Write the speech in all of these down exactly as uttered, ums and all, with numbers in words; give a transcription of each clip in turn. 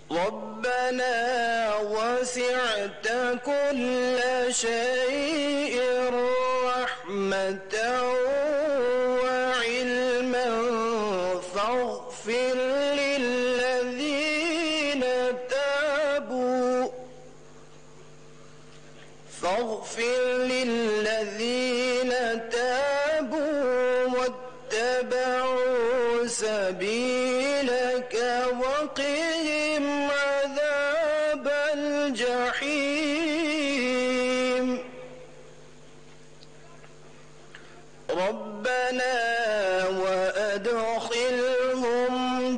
ربنا وسعت كل شيء رحمة وعلما فاغفر للذين تابوا فاغفر للذين تابوا واتبعوا سبيلك وقهم عذاب الجحيم ربنا وأدخلهم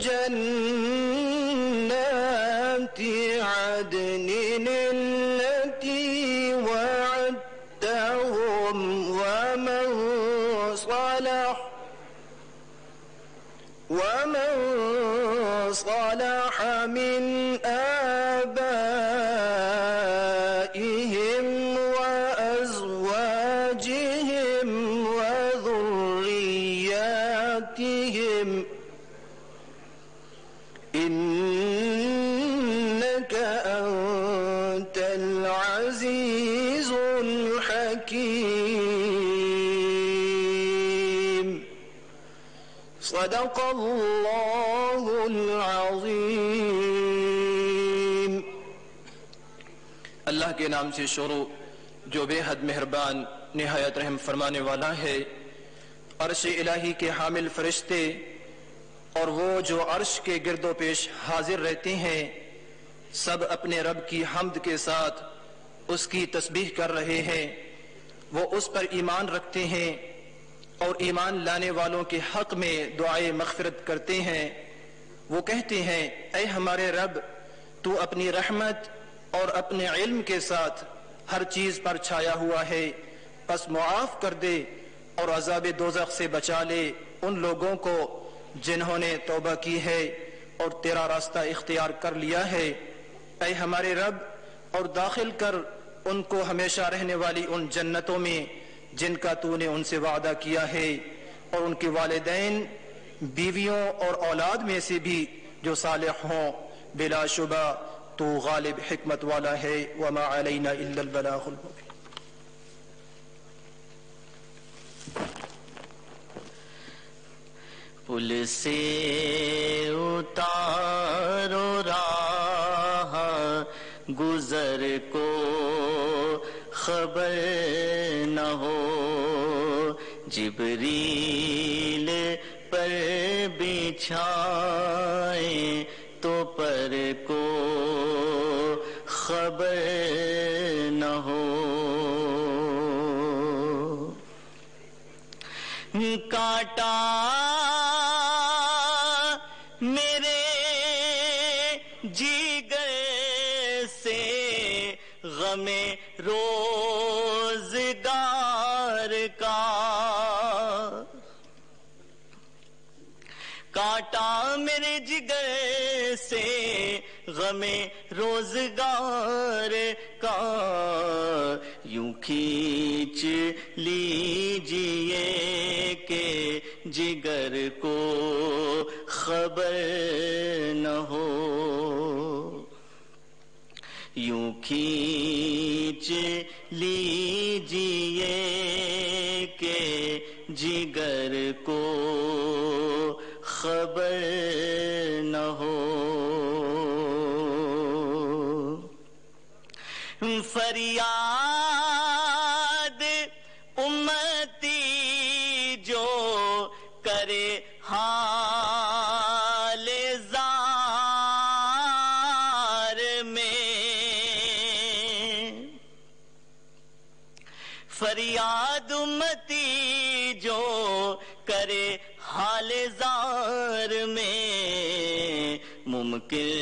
جنات عدن التي وعدتهم ومن صلح ومن صلح من آبائهم وأزواجهم وذرياتهم إنك أنت العزيز الحكيم صدق اللہ العظیم۔ اللہ کے نام سے شروع جو بے حد مہربان نہایت رحم فرمانے والا ہے۔ عرش الہی کے حامل فرشتے اور وہ جو عرش کے گرد و پیش حاضر رہتے ہیں سب اپنے رب کی حمد کے ساتھ اس کی تسبیح کر رہے ہیں۔ وہ اس پر ایمان رکھتے ہیں اور ایمان لانے والوں کے حق میں دعائے مغفرت کرتے ہیں۔ وہ کہتے ہیں اے ہمارے رب تو اپنی رحمت اور اپنے علم کے ساتھ ہر چیز پر چھایا ہوا ہے، پس معاف کر دے اور عذاب دوزخ سے بچا لے ان لوگوں کو جنہوں نے توبہ کی ہے اور تیرا راستہ اختیار کر لیا ہے۔ اے ہمارے رب اور داخل کر ان کو ہمیشہ رہنے والی ان جنتوں میں جن کا تو نے ان سے وعدہ کیا ہے، اور ان کے والدین بیویوں اور اولاد میں سے بھی جو صالح ہوں۔ بلا شبہ تو غالب حکمت والا ہے۔ وما علینا الا البلاغ المبین۔ پل سے اتارو راہ گزر کو خبر نہ ہو، جبریل پر بچھائیں تو پر کو خبر نہ ہو۔ کاٹا میرے جگر سے غم روزگار کا، کاٹا میرے جگر سے غم روزگار کا، یوں کھینچ لیجئے کہ جگر کو خبر نہ ہو، یوں کھینچ لیجئے کہ جگر کو خبر نہ ہو۔ فریاد امتی جو کرے حال زار میں، فریاد امتی جو کرے حال زار میں، ممکن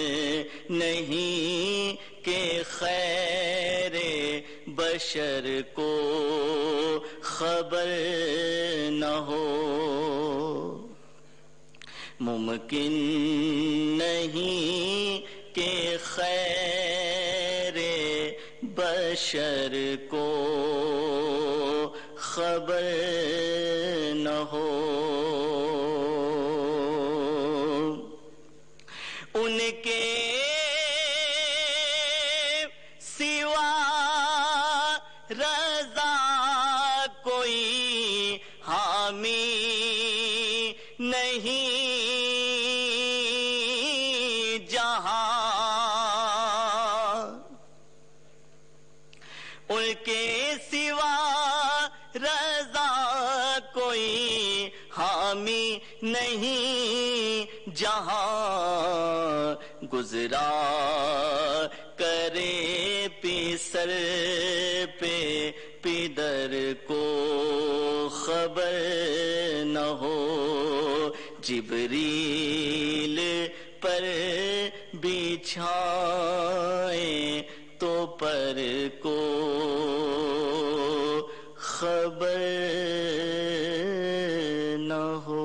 نہیں کہ خیر بشر کو خبر نہ ہو، ممکن نہیں کہ خیر بشر کو خبر نہ ہو۔ ان کے سوا رضا کوئی حامی نہیں جہاں، ان کے سوا رضا کوئی حامی نہیں جہاں، گزرا کرے پیسر پہ پیدر کو خبر نہ ہو، جبریل پر بچھائیں تو پر کو خبر نہ ہو۔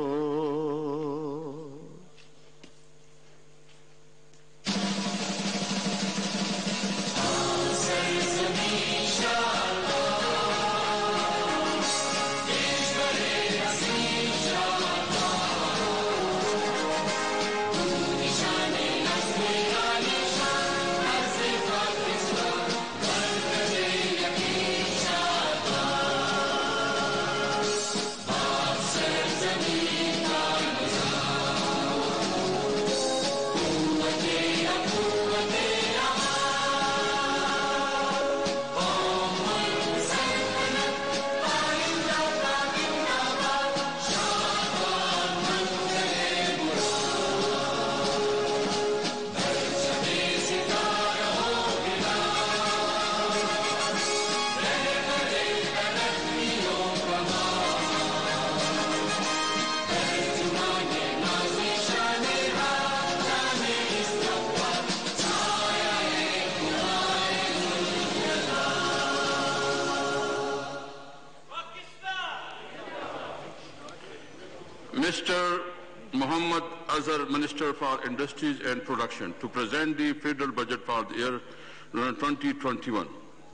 Mister Muhammad Azhar, Minister for Industries and Production, to present the federal budget for the year twenty twenty-one.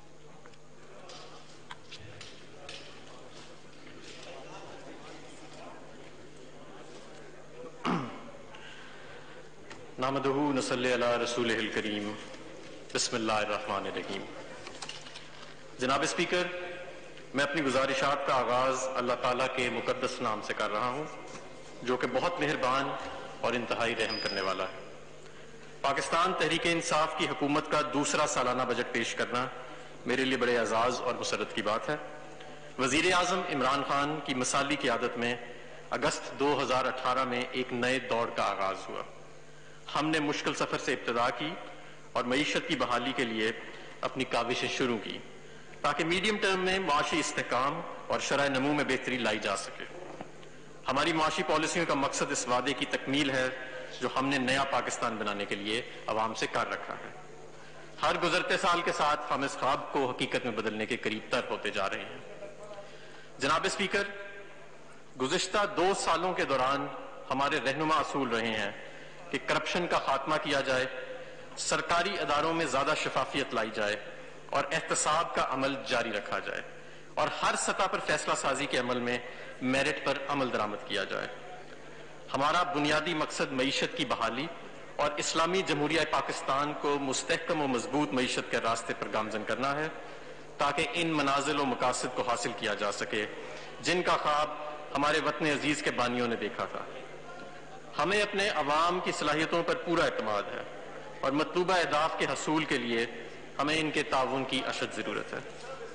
نحمدہ نصلی علی رسولہ الکریم، بسم اللہ الرحمن الرحیم۔ جناب اسپیکر، میں اپنی گزارشات کا آغاز اللہ تعالیٰ کے مقدس نام سے کر رہا ہوں جو کہ بہت مہربان اور انتہائی رحم کرنے والا ہے۔ پاکستان تحریک انصاف کی حکومت کا دوسرا سالانہ بجٹ پیش کرنا میرے لیے بڑے اعزاز اور مسرت کی بات ہے۔ وزیر اعظم عمران خان کی مثالی قیادت میں اگست دو ہزار اٹھارہ میں ایک نئے دور کا آغاز ہوا۔ ہم نے مشکل سفر سے ابتدا کی اور معیشت کی بحالی کے لیے اپنی کاوشیں شروع کی تاکہ میڈیم ٹرم میں معاشی استحکام اور شرح نمو میں بہتری لائی جا سکے۔ ہماری معاشی پالیسیوں کا مقصد اس وعدے کی تکمیل ہے جو ہم نے نیا پاکستان بنانے کے لیے عوام سے کر رکھا ہے۔ ہر گزرتے سال کے ساتھ ہم اس خواب کو حقیقت میں بدلنے کے قریب تر ہوتے جا رہے ہیں۔ جناب اسپیکر، گزشتہ دو سالوں کے دوران ہمارے رہنما اصول رہے ہیں کہ کرپشن کا خاتمہ کیا جائے، سرکاری اداروں میں زیادہ شفافیت لائی جائے اور احتساب کا عمل جاری رکھا جائے، اور ہر سطح پر فیصلہ سازی کے عمل میں میرٹ پر عمل درآمد کیا جائے۔ ہمارا بنیادی مقصد معیشت کی بحالی اور اسلامی جمہوریہ پاکستان کو مستحکم و مضبوط معیشت کے راستے پر گامزن کرنا ہے تاکہ ان منازل و مقاصد کو حاصل کیا جا سکے جن کا خواب ہمارے وطن عزیز کے بانیوں نے دیکھا تھا۔ ہمیں اپنے عوام کی صلاحیتوں پر پورا اعتماد ہے اور مطلوبہ اہداف کے حصول کے لیے ہمیں ان کے تعاون کی اشد ضرورت ہے۔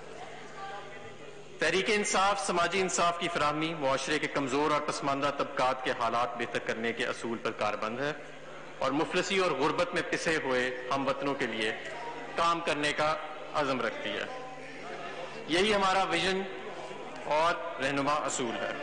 تحریک انصاف سماجی انصاف کی فراہمی، معاشرے کے کمزور اور پسماندہ طبقات کے حالات بہتر کرنے کے اصول پر کاربند ہے اور مفلسی اور غربت میں پسے ہوئے ہم وطنوں کے لیے کام کرنے کا عزم رکھتی ہے۔ یہی ہمارا ویژن اور رہنما اصول ہے۔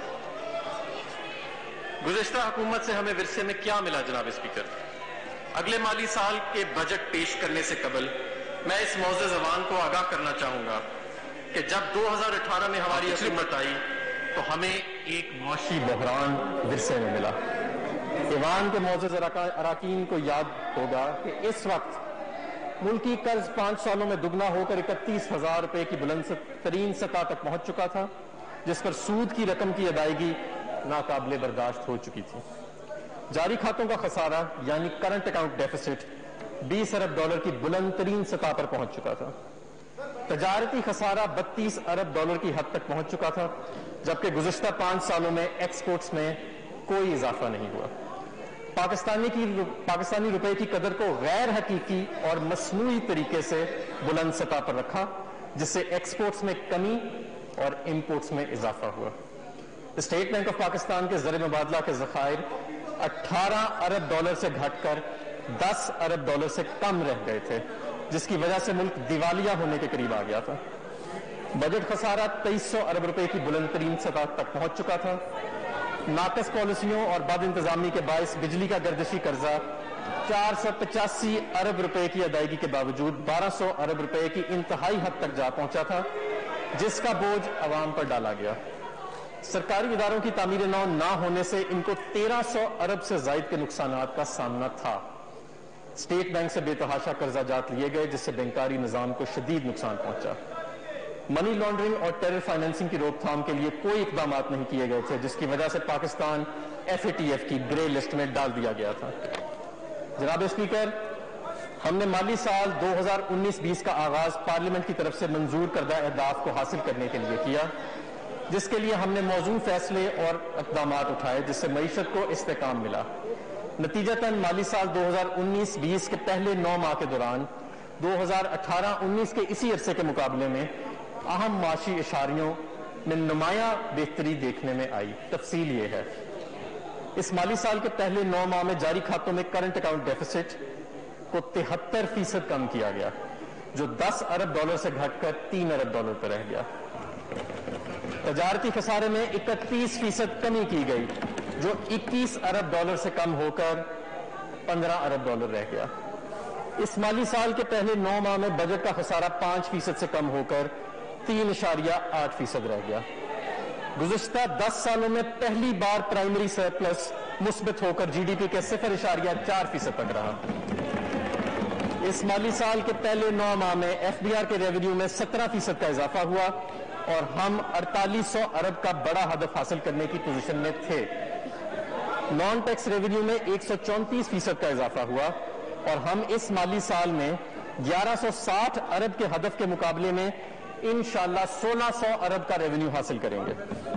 گزشتہ حکومت سے ہمیں ورثے میں کیا ملا جناب اسپیکر؟ اگلے مالی سال کے بجٹ پیش کرنے سے قبل میں اس موضوع زبان کو آگاہ کرنا چاہوں گا کہ جب دو ہزار اٹھارہ میں ہماری حکومت آئی تو ہمیں ایک معاشی بحران ورثے میں ملا۔ ایوان کے معزز اراکین کو یاد ہوگا کہ اس وقت ملکی قرض پانچ سالوں میں دگنا ہو کر اکتیس ہزار روپے کی بلند ترین سطح تک پہنچ چکا تھا، جس پر سود کی رقم کی ادائیگی ناقابل برداشت ہو چکی تھی۔ جاری کھاتوں کا خسارہ یعنی کرنٹ اکاؤنٹ ڈیفیسٹ بیس ارب ڈالر کی بلند ترین سطح پر پہنچ چکا تھا. تجارتی خسارہ بتیس ارب ڈالر کی حد تک پہنچ چکا تھا، جبکہ گزشتہ پانچ سالوں میں ایکسپورٹس میں کوئی اضافہ نہیں ہوا. پاکستانی کی پاکستانی روپے کی قدر کو غیر حقیقی اور مصنوعی طریقے سے بلند سطح پر رکھا، جس سے ایکسپورٹس میں کمی اور امپورٹس میں اضافہ ہوا. اسٹیٹ بینک آف پاکستان کے زر مبادلہ کے ذخائر اٹھارہ ارب ڈالر سے گھٹ کر دس ارب ڈالر سے کم رہ گئے تھے، جس کی وجہ سے ملک دیوالیہ ہونے کے قریب آ گیا تھا. بجٹ خسارہ تیئیس سو ارب روپے کی بلند ترین سطح تک پہنچ چکا تھا. ناقص پالیسیوں اور بد انتظامی کے باعث بجلی کا گردشی قرضہ چار سو پچاسی ارب روپے کی ادائیگی کے باوجود بارہ سو ارب روپے کی انتہائی حد تک جا پہنچا تھا، جس کا بوجھ عوام پر ڈالا گیا. سرکاری اداروں کی تعمیر نو نہ ہونے سے ان کو تیرہ سو ارب سے زائد کے نقصانات کا سامنا تھا. اسٹیٹ بینک سے بے تحاشا قرضہ جات لیے گئے، جس سے بینکاری نظام کو شدید نقصان پہنچا. منی لانڈرنگ اور ٹیرر فائنینسنگ کی روک تھام کے لیے کوئی اقدامات نہیں کیے گئے تھے، جس کی وجہ سے Pakistan F A T F کی گرے لسٹ میں ڈال دیا گیا تھا. جناب اسپیکر، ہم نے مالی سال دو ہزار انیس بیس کا آغاز پارلیمنٹ کی طرف سے منظور کردہ اہداف کو حاصل کرنے کے لیے کیا، جس کے لیے ہم نے موزوں فیصلے اور اقدامات اٹھائے، جس سے معیشت کو استحکام ملا. نتیجتاً مالی سال دو ہزار انیس بیس کے پہلے نو ماہ کے دوران دو ہزار اٹھارہ انیس کے اسی عرصے کے مقابلے میں اہم معاشی اشاریوں میں نمایاں بہتری دیکھنے میں آئی. تفصیل یہ ہے: اس مالی سال کے پہلے نو ماہ میں جاری کھاتوں میں کرنٹ اکاؤنٹ ڈیفیسٹ کو تہتر فیصد کم کیا گیا، جو دس ارب ڈالر سے گھٹ کر تین ارب ڈالر پر رہ گیا. تجارتی خسارے میں اکتیس فیصد کمی کی گئی، جو اکیس ارب ڈالر سے کم ہو کر پندرہ ارب ڈالر رہ گیا. اس مالی سال کے پہلے نو ماہ میں بجٹ کا خسارہ پانچ فیصد سے کم ہو کر تین اشاریہ آٹھ فیصد رہ گیا. گزشتہ دس سالوں میں پہلی بار پرائمری سرپلس مثبت ہو کر جی ڈی پی کے صفر اشاریہ چار فیصد تک رہا. اس مالی سال کے پہلے نو ماہ میں ایف بی آر کے ریونیو میں سترہ فیصد کا اضافہ ہوا اور ہم اڑتالیس سو ارب کا بڑا ہدف حاصل کرنے کی پوزیشن میں تھے. نان ٹیکس ریونیو میں ایک سو چونتیس فیصد کا اضافہ ہوا اور ہم اس مالی سال میں گیارہ سو ساٹھ ارب کے ہدف کے مقابلے میں انشاءاللہ سولہ سو ارب کا ریونیو حاصل کریں گے.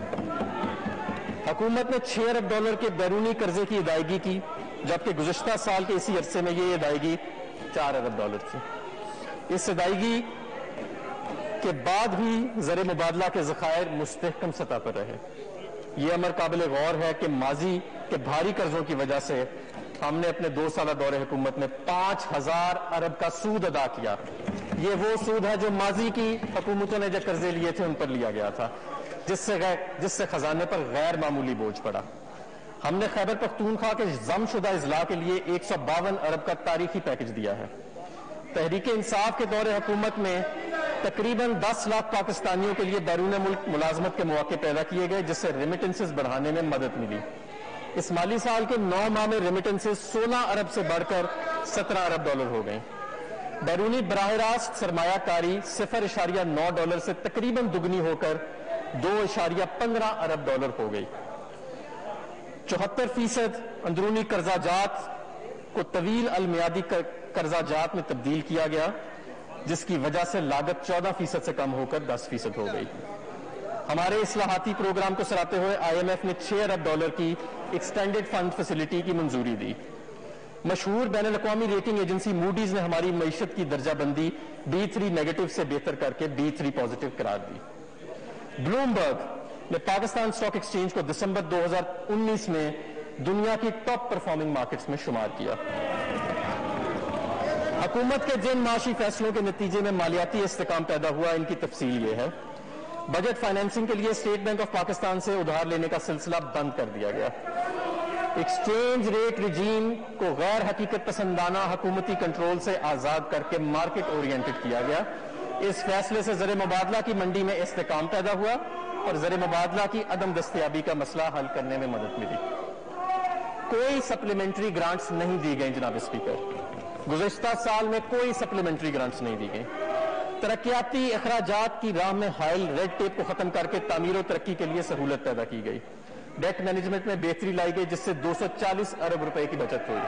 حکومت نے چھ ارب ڈالر کے بیرونی قرضے کی ادائیگی کی، جبکہ گزشتہ سال کے اسی عرصے میں یہ ادائیگی چار ارب ڈالر تھی. اس ادائیگی کے بعد بھی زر مبادلہ کے ذخائر مستحکم سطح پر رہے. یہ امر قابل غور ہے کہ ماضی کے بھاری قرضوں کی وجہ سے ہم نے اپنے دو سالہ دور حکومت میں پانچ ہزار ارب کا سود ادا کیا. یہ وہ سود ہے جو ماضی کی حکومتوں نے جو قرضے لیے تھے ان پر لیا گیا تھا، جس سے جس سے خزانے پر غیر معمولی بوجھ پڑا. ہم نے خیبر پختونخوا کے ضم شدہ اضلاع کے لیے ایک سو باون ارب کا تاریخی پیکج دیا ہے. تحریک انصاف کے دور حکومت میں تقریباً دس لاکھ پاکستانیوں کے لیے بیرون ملک ملازمت کے مواقع پیدا کیے گئے، جس سے ریمیٹنسز بڑھانے میں مدد ملی. اس مالی سال کے نو ماہ میں ریمیٹنسز سولہ ارب سے بڑھ کر سترہ ارب ڈالر ہو گئیں. بیرونی براہ راست سرمایہ کاری صفر اشاریہ نو ڈالر سے تقریباً دگنی ہو کر دو اشاریہ پندرہ ارب ڈالر ہو گئی. چوہتر فیصد اندرونی قرضہ جات کو طویل المیادی قرضہ جات میں تبدیل کیا گیا، جس کی وجہ سے لاگت چودہ فیصد سے کم ہو کر دس فیصد ہو گئی. ہمارے اصلاحاتی پروگرام کو سراہتے ہوئے آئی ایم ایف نے چھ ارب ڈالر کی ایکسٹینڈڈ فنڈ فیسلٹی کی منظوری دی. مشہور بین الاقوامی ریٹنگ ایجنسی موڈیز نے ہماری معیشت کی درجہ بندی بی تھری نیگیٹو سے بہتر کر کے بی تھری پازیٹو قرار دی. بلومبرگ نے پاکستان اسٹاک ایکسچینج کو دسمبر دو ہزار انیس میں دنیا کی ٹاپ پرفارمنگ مارکیٹس میں شمار کیا. حکومت کے جن معاشی فیصلوں کے نتیجے میں مالیاتی استحکام پیدا ہوا، ان کی تفصیل یہ ہے: بجٹ فائنینسنگ کے لیے اسٹیٹ بینک آف پاکستان سے ادھار لینے کا سلسلہ بند کر دیا گیا. ایکسچینج ریٹ رجیم کو غیر حقیقت پسندانہ حکومتی کنٹرول سے آزاد کر کے مارکیٹ اورینٹڈ کیا گیا. اس فیصلے سے زر مبادلہ کی منڈی میں استحکام پیدا ہوا اور زر مبادلہ کی عدم دستیابی کا مسئلہ حل کرنے میں مدد ملی. کوئی سپلیمنٹری گرانٹس نہیں دی گئیں جناب اسپیکر. گزشتہ سال میں کوئی سپلیمنٹری گرانٹس نہیں دی گئیں. ترقیاتی اخراجات کی راہ میں حائل ریڈ ٹیپ کو ختم کر کے تعمیر و ترقی کے لیے سہولت پیدا کی گئی. ڈیٹ مینجمنٹ میں بہتری لائی گئی جس سے دو سو چالیس ارب روپے کی بچت ہوئی.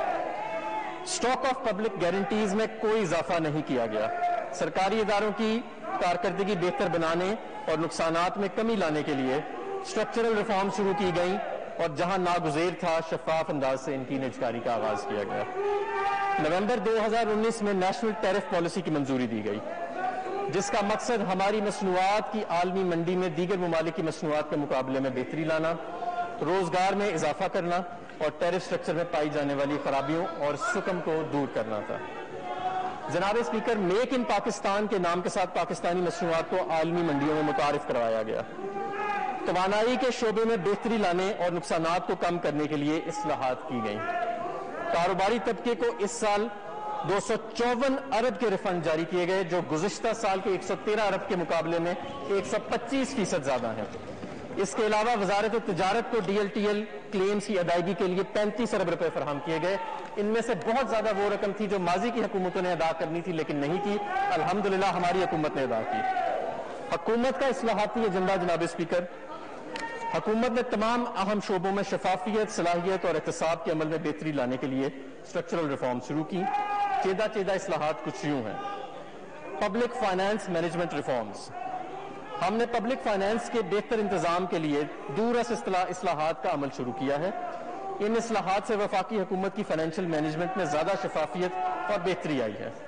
اسٹاک آف پبلک گارنٹیز میں کوئی اضافہ نہیں کیا گیا. سرکاری اداروں کی کارکردگی بہتر بنانے اور نقصانات میں کمی لانے کے لیے اسٹرکچرل ریفارم شروع کی گئیں اور جہاں ناگزیر تھا شفاف انداز سے ان کی نجکاری کا آغاز کیا گیا. نومبر دو ہزار انیس میں نیشنل ٹیرف پالیسی کی منظوری دی گئی جس کا مقصد ہماری مصنوعات کی عالمی منڈی میں دیگر ممالک کی مصنوعات کے مقابلے میں بہتری لانا، روزگار میں اضافہ کرنا اور ٹیرف سٹرکچر میں پائی جانے والی خرابیوں اور سکم کو دور کرنا تھا. جناب اسپیکر، میک ان پاکستان کے نام کے ساتھ پاکستانی مصنوعات کو عالمی منڈیوں میں متعارف کروایا گیا. توانائی کے شعبے میں بہتری لانے اور نقصانات کو کم کرنے کے لیے اصلاحات کی گئیں. کاروباری طبقے کو اس سال دو سو چوون ارب کے ریفنڈ جاری کیے گئے جو گزشتہ سال کے ایک سو تیرہ ارب کے مقابلے میں ایک سو پچیس فیصد زیادہ ہیں. اس کے علاوہ وزارت تجارت کو D L T L claims کی ادائیگی کے لیے پینتیس ارب روپے فراہم کیے گئے. ان میں سے بہت زیادہ وہ رقم تھی جو ماضی کی حکومتوں نے ادا کرنی تھی لیکن نہیں کی. الحمدللہ ہماری حکومت نے ادا کی. حکومت کا اصلاحاتی ایجنڈا جناب اسپیکر، حکومت نے تمام اہم شعبوں میں شفافیت، صلاحیت اور احتساب کے عمل میں بہتری لانے کے لیے اسٹرکچرل ریفارم شروع کی. چیدہ چیدہ اصلاحات کچھ یوں ہیں. پبلک فائنانس مینجمنٹ ریفارمز، ہم نے پبلک فائنانس کے بہتر انتظام کے لیے دورس اصلاحات کا عمل شروع کیا ہے. ان اصلاحات سے وفاقی حکومت کی فائنینشیل مینجمنٹ میں زیادہ شفافیت اور بہتری آئی ہے.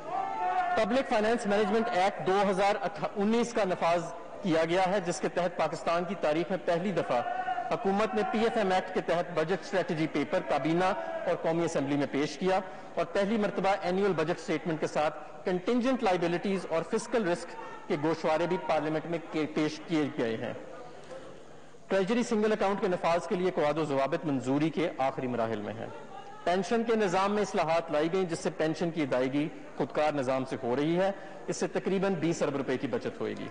پبلک فائنانس مینجمنٹ ایکٹ دو ہزار انیس کا نفاذ کیا گیا ہے جس کے تحت پاکستان کی تاریخ میں پہلی دفعہ حکومت نے پی ایف ایم ایکٹ کے تحت بجٹ اسٹریٹجی پیپر کابینہ اور قومی اسمبلی میں پیش کیا اور پہلی مرتبہ اینیول بجٹ سٹیٹمنٹ کے ساتھ کنٹینجنٹ لائبلٹیز اور فسکل رسک کے گوشوارے بھی پارلیمنٹ میں پیش کیے گئے ہیں. ٹریجری سنگل اکاؤنٹ کے نفاذ کے لیے قواعد و ضوابط منظوری کے آخری مراحل میں ہیں. پینشن کے نظام میں اصلاحات لائی گئیں جس سے پینشن کی ادائیگی خودکار نظام سے ہو رہی ہے. اس سے تقریباً بیس ارب روپے کی بچت ہوئے گی.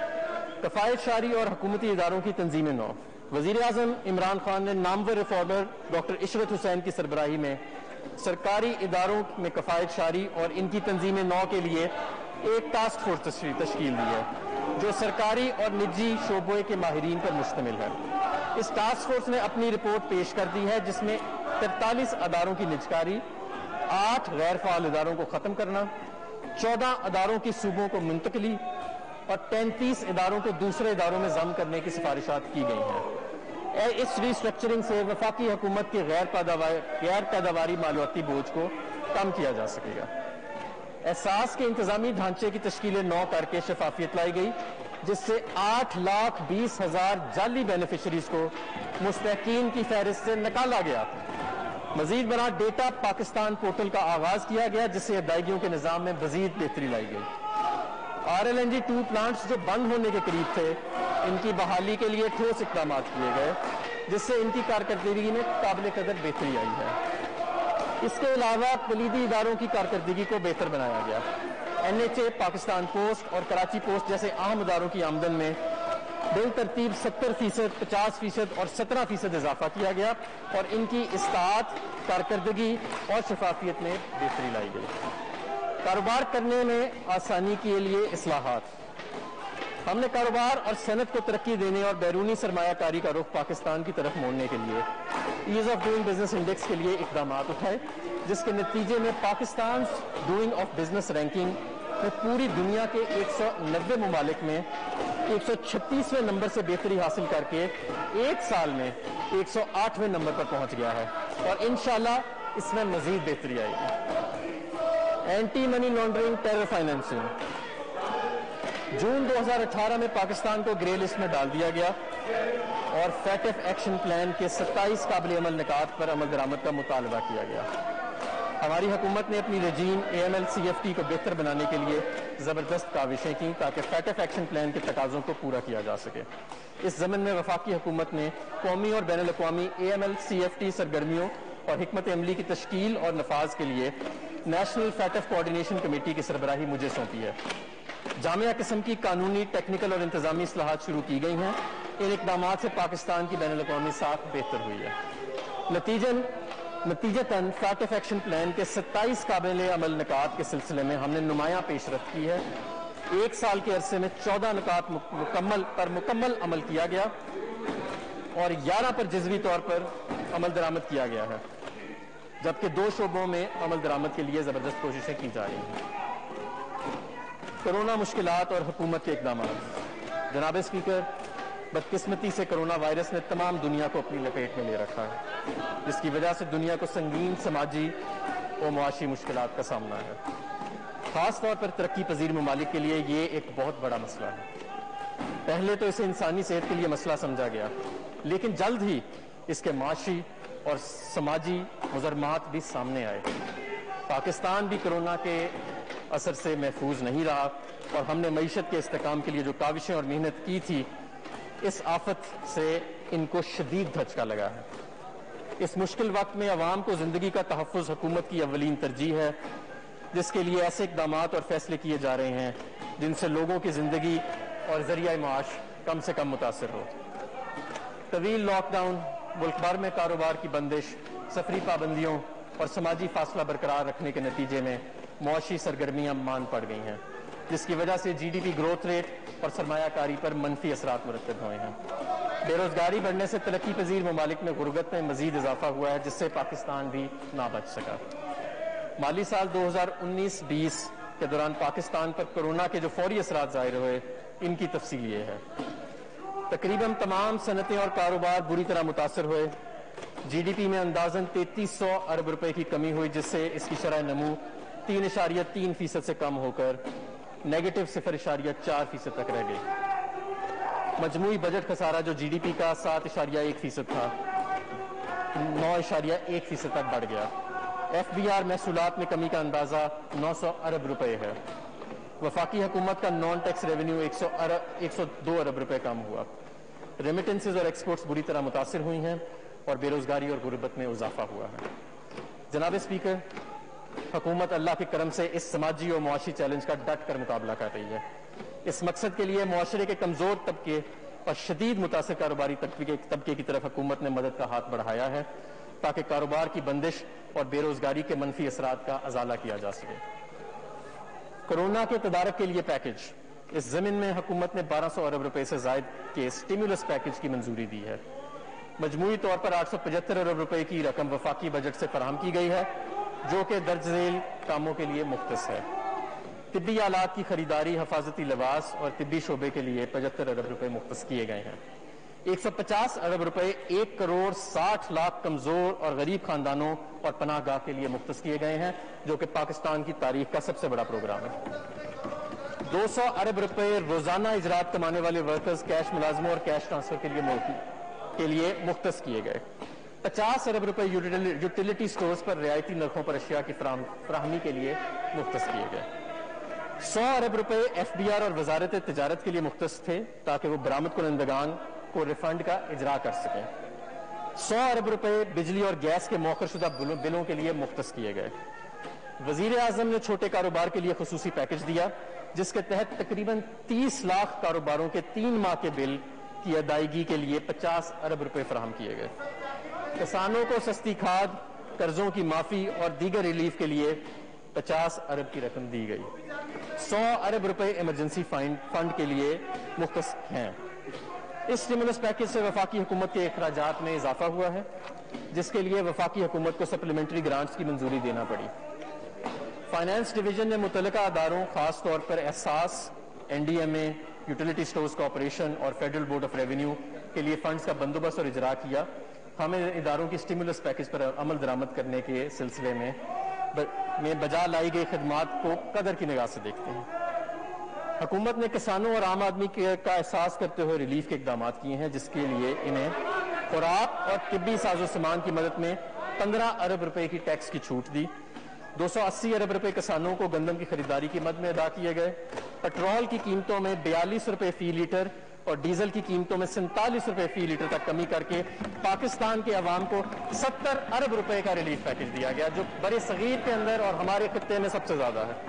کفایت شاری اور حکومتی اداروں کی تنظیم نو، وزیر اعظم عمران خان نے نامور ریفارمر ڈاکٹر عشرت حسین کی سربراہی میں سرکاری اداروں میں کفایت شاری اور ان کی تنظیم نو کے لیے ایک ٹاسک فورس تشکیل دی ہے جو سرکاری اور نجی شعبے کے ماہرین پر مشتمل ہے. اس ٹاسک فورس نے اپنی رپورٹ پیش کر دی ہے جس میں تینتالیس اداروں کی نجکاری، آٹھ غیر فعال اداروں کو ختم کرنا، چودہ اداروں کی صوبوں کو منتقلی اور تینتیس اداروں کو دوسرے اداروں میں ضم کرنے کی سفارشات کی گئی ہیں. اس ری اسٹرکچرنگ سے وفاقی حکومت کے غیر پیداوار غیر پیداواری مالیاتی بوجھ کو کم کیا جا سکے گا. احساس کے انتظامی ڈھانچے کی تشکیل نو کر کے شفافیت لائی گئی جس سے آٹھ لاکھ بیس ہزار جعلی بینیفیشریز کو مستحقین کی فہرست سے نکالا گیا. مزید برآں ڈیٹا پاکستان پورٹل کا آغاز کیا گیا جس سے ادائیگیوں کے نظام میں مزید بہتری لائی گئی. R L N G two plants جو بند ہونے کے قریب تھے ان کی بحالی کے لیے ٹھوس اقدامات کیے گئے جس سے ان کی کارکردگی میں قابل قدر بہتری آئی ہے. اس کے علاوہ کلیدی اداروں کی کارکردگی کو بہتر بنایا گیا. N H A, Pakistan post اور کراچی پوسٹ جیسے اہم اداروں کی آمدن میں بالترتیب ستر فیصد، پچاس فیصد اور سترہ فیصد اضافہ کیا گیا اور ان کی اصلاحات، کارکردگی اور شفافیت میں بہتری لائی گئی. کاروبار کرنے میں آسانی کے لیے اصلاحات، ہم نے کاروبار اور صنعت کو ترقی دینے اور بیرونی سرمایہ کاری کا رخ پاکستان کی طرف موڑنے کے لیے ease of doing business index کے لیے اقدامات اٹھائے جس کے نتیجے میں Pakistan doing of business ranking میں پوری دنیا کے ایک سو نبے ممالک میں ایک سو چھتیسویں نمبر سے بہتری حاصل کر کے ایک سال میں ایک سو آٹھویں نمبر پر پہنچ گیا ہے اور انشاءاللہ اس میں مزید بہتری آئے گی. Anti money laundering, terror financing, جون دو ہزار اٹھارہ میں پاکستان کو گرے لسٹ میں ڈال دیا گیا اور فیٹف ایکشن پلان کے ستائیس قابل عمل نکات پر عمل درآمد کا مطالبہ کیا گیا. ہماری حکومت نے اپنی regime A M L C F T کو بہتر بنانے کے لیے زبردست کاوشیں کی تاکہ فیٹف ایکشن پلان کے تقاضوں کو پورا کیا جا سکے. اس ضمن میں وفاقی حکومت نے قومی اور بین الاقوامی A M L C F T سرگرمیوں اور حکمت عملی کی تشکیل اور نفاذ کے لیے نیشنل فیٹف کوآرڈینیشن کمیٹی کی سربراہی مجھے سونپی ہے. جامعہ قسم کی قانونی، ٹیکنیکل اور انتظامی اصلاحات شروع کی گئی ہیں. ان اقدامات سے پاکستان کی بین الاقوامی ساکھ بہتر ہوئی ہے. نتیجن نتیجتاً فیٹف ایکشن پلان کے ستائیس قابل عمل نکات کے سلسلے میں ہم نے نمایاں پیش رفت کی ہے. ایک سال کے عرصے میں چودہ نکات مکمل پر مکمل عمل کیا گیا. اور گیارہ پر جزوی طور پر عمل درآمد کیا گیا ہے، جبکہ دو شعبوں میں عمل درآمد کے لیے زبردست کوششیں کی جا رہی ہیں۔ کرونا مشکلات اور حکومت کے اقدامات۔ جناب اسپیکر، بدقسمتی سے کرونا وائرس نے تمام دنیا کو اپنی لپیٹ میں لے رکھا ہے، جس کی وجہ سے دنیا کو سنگین سماجی اور معاشی مشکلات کا سامنا ہے۔ خاص طور پر ترقی پذیر ممالک کے لیے یہ ایک بہت بڑا مسئلہ ہے۔ پہلے تو اسے انسانی صحت کے لیے مسئلہ سمجھا گیا، لیکن جلد ہی اس کے معاشی اور سماجی مضرات بھی سامنے آئے۔ پاکستان بھی کرونا کے اثر سے محفوظ نہیں رہا، اور ہم نے معیشت کے استحکام کے لیے جو کاوشیں اور محنت کی تھی، اس آفت سے ان کو شدید دھچکا لگا ہے۔ اس مشکل وقت میں عوام کو زندگی کا تحفظ حکومت کی اولین ترجیح ہے، جس کے لیے ایسے اقدامات اور فیصلے کیے جا رہے ہیں جن سے لوگوں کی زندگی اور ذریعہ معاش کم سے کم متاثر ہو۔ طویل لاک ڈاؤن، ملک بھر میں کاروبار کی بندش، سفری پابندیوں اور سماجی فاصلہ برقرار رکھنے کے نتیجے میں معاشی سرگرمیاں مان پڑ گئی ہیں، جس کی وجہ سے G D P growth rate اور سرمایہ کاری پر منفی اثرات مرتب ہوئے ہیں۔ بے روزگاری بڑھنے سے ترقی پذیر ممالک میں غربت میں مزید اضافہ ہوا ہے، جس سے پاکستان بھی نہ بچ سکا۔ مالی سال دو ہزار انیس بیس کے دوران پاکستان پر کرونا کے جو فوری اثرات ظاہر ہوئے، ان کی تفصیل یہ ہے۔ تقریباً تمام صنعتیں اور کاروبار بری طرح متاثر ہوئے۔ جی ڈی پی میں اندازاً تینتیس سو ارب روپے کی کمی ہوئی، جس سے اس کی شرح نمو تین اشاریہ تین فیصد سے کم ہو کر نیگیٹو صفر اشاریہ چار فیصد تک رہ گئی۔ مجموعی بجٹ خسارہ جو جی ڈی پی کا سات اشاریہ ایک فیصد تھا، نو اشاریہ ایک فیصد تک بڑھ گیا۔ ایف بی آر محصولات میں کمی کا اندازہ نو سو ارب روپے ہے۔ وفاقی حکومت کا نان ٹیکس ریونیو ایک سو دو ارب روپے کم ہوا۔ ریمیٹنسز اور ایکسپورٹس بری طرح متاثر ہوئی ہیں، اور بے روزگاری اور غربت میں اضافہ ہوا ہے۔ جناب اسپیکر، حکومت اللہ کے کرم سے اس سماجی اور معاشی چیلنج کا ڈٹ کر مقابلہ کر رہی ہے۔ اس مقصد کے لیے معاشرے کے کمزور طبقے اور شدید متاثر کاروباری طبقے کی طرف حکومت نے مدد کا ہاتھ بڑھایا ہے، تاکہ کاروبار کی بندش اور بے روزگاری کے منفی اثرات کا ازالہ کیا جا سکے۔ کرونا کے تدارک کے لیے پیکج۔ اس ضمن میں حکومت نے بارہ سو ارب روپے سے زائد کے سٹیمولس پیکج کی منظوری دی ہے۔ مجموعی طور پر آٹھ سو پچہتر ارب روپے کی رقم وفاقی بجٹ سے فراہم کی گئی ہے، جو کہ درج ذیل کاموں کے لیے مختص ہے۔ طبی آلات کی خریداری، حفاظتی لباس اور طبی شعبے کے لیے پچہتر ارب روپے مختص کیے گئے ہیں۔ ایک سو پچاس ارب روپے ایک کروڑ ساٹھ لاکھ کمزور اور غریب خاندانوں اور پناہ گاہ کے لیے مختص کیے گئے ہیں، جو کہ پاکستان کی تاریخ کا سب سے بڑا پروگرام ہے۔ دو سو ارب روپے روزانہ اجرات کمانے والے ورکرز، کیش ملازموں اور کیش ٹرانسفر کے لیے کے لیے مختص کیے گئے۔ پچاس ارب روپے یوٹیلیٹی سٹورز پر رعایتی نرخوں پر اشیاء کی فراہمی کے لیے مختص کیے گئے۔ سو ارب روپے ایف بی آر اور وزارت تجارت کے لیے مختص تھے، تاکہ وہ برآمد کنندگان کو ریفنڈ کا اجرا کر سکیں۔ سو ارب روپے بجلی اور گیس کے موخر شدہ بلوں کے لیے مختص کیے گئے۔ وزیر اعظم نے چھوٹے کاروبار کے لیے خصوصی پیکج دیا، جس کے تحت تقریباً تیس لاکھ کاروباروں کے تین ماہ کے بل کی ادائیگی کے لیے پچاس ارب روپے فراہم کیے گئے۔ کسانوں کو سستی کھاد، قرضوں کی معافی اور دیگر ریلیف کے لیے پچاس ارب کی رقم دی گئی۔ سو ارب روپے ایمرجنسی فنڈ کے لیے مختص ہیں۔ اس سٹیمولس پیکج سے وفاقی حکومت کے اخراجات میں اضافہ ہوا ہے، جس کے لیے وفاقی حکومت کو سپلیمنٹری گرانٹس کی منظوری دینا پڑی۔ فائنانس ڈویژن نے متعلقہ اداروں، خاص طور پر Ehsaas, N D M A, utility stores corporation اور فیڈرل بورڈ آف ریونیو کے لیے فنڈز کا بندوبست اور اجرا کیا۔ ہم اداروں کی سٹیمولس پیکج پر عمل درآمد کرنے کے سلسلے میں میں بجا لائی گئی خدمات کو قدر کی نگاہ سے دیکھتے ہیں۔ حکومت نے کسانوں اور عام آدمی کا احساس کرتے ہوئے ریلیف کے اقدامات کیے ہیں، جس کے لیے انہیں خوراک اور طبی ساز و سامان کی مدد میں پندرہ ارب روپے کی ٹیکس کی چھوٹ دی۔ دو سو اسی ارب روپے کسانوں کو گندم کی خریداری کی مد میں ادا کیے گئے۔ پٹرول کی قیمتوں میں بیالیس روپے فی لیٹر اور ڈیزل کی قیمتوں میں سینتالیس روپے فی لیٹر تک کمی کر کے پاکستان کے عوام کو ستر ارب روپے کا ریلیف پیکج دیا گیا، جو برِ صغیر کے اندر اور ہمارے خطے میں سب سے زیادہ ہے۔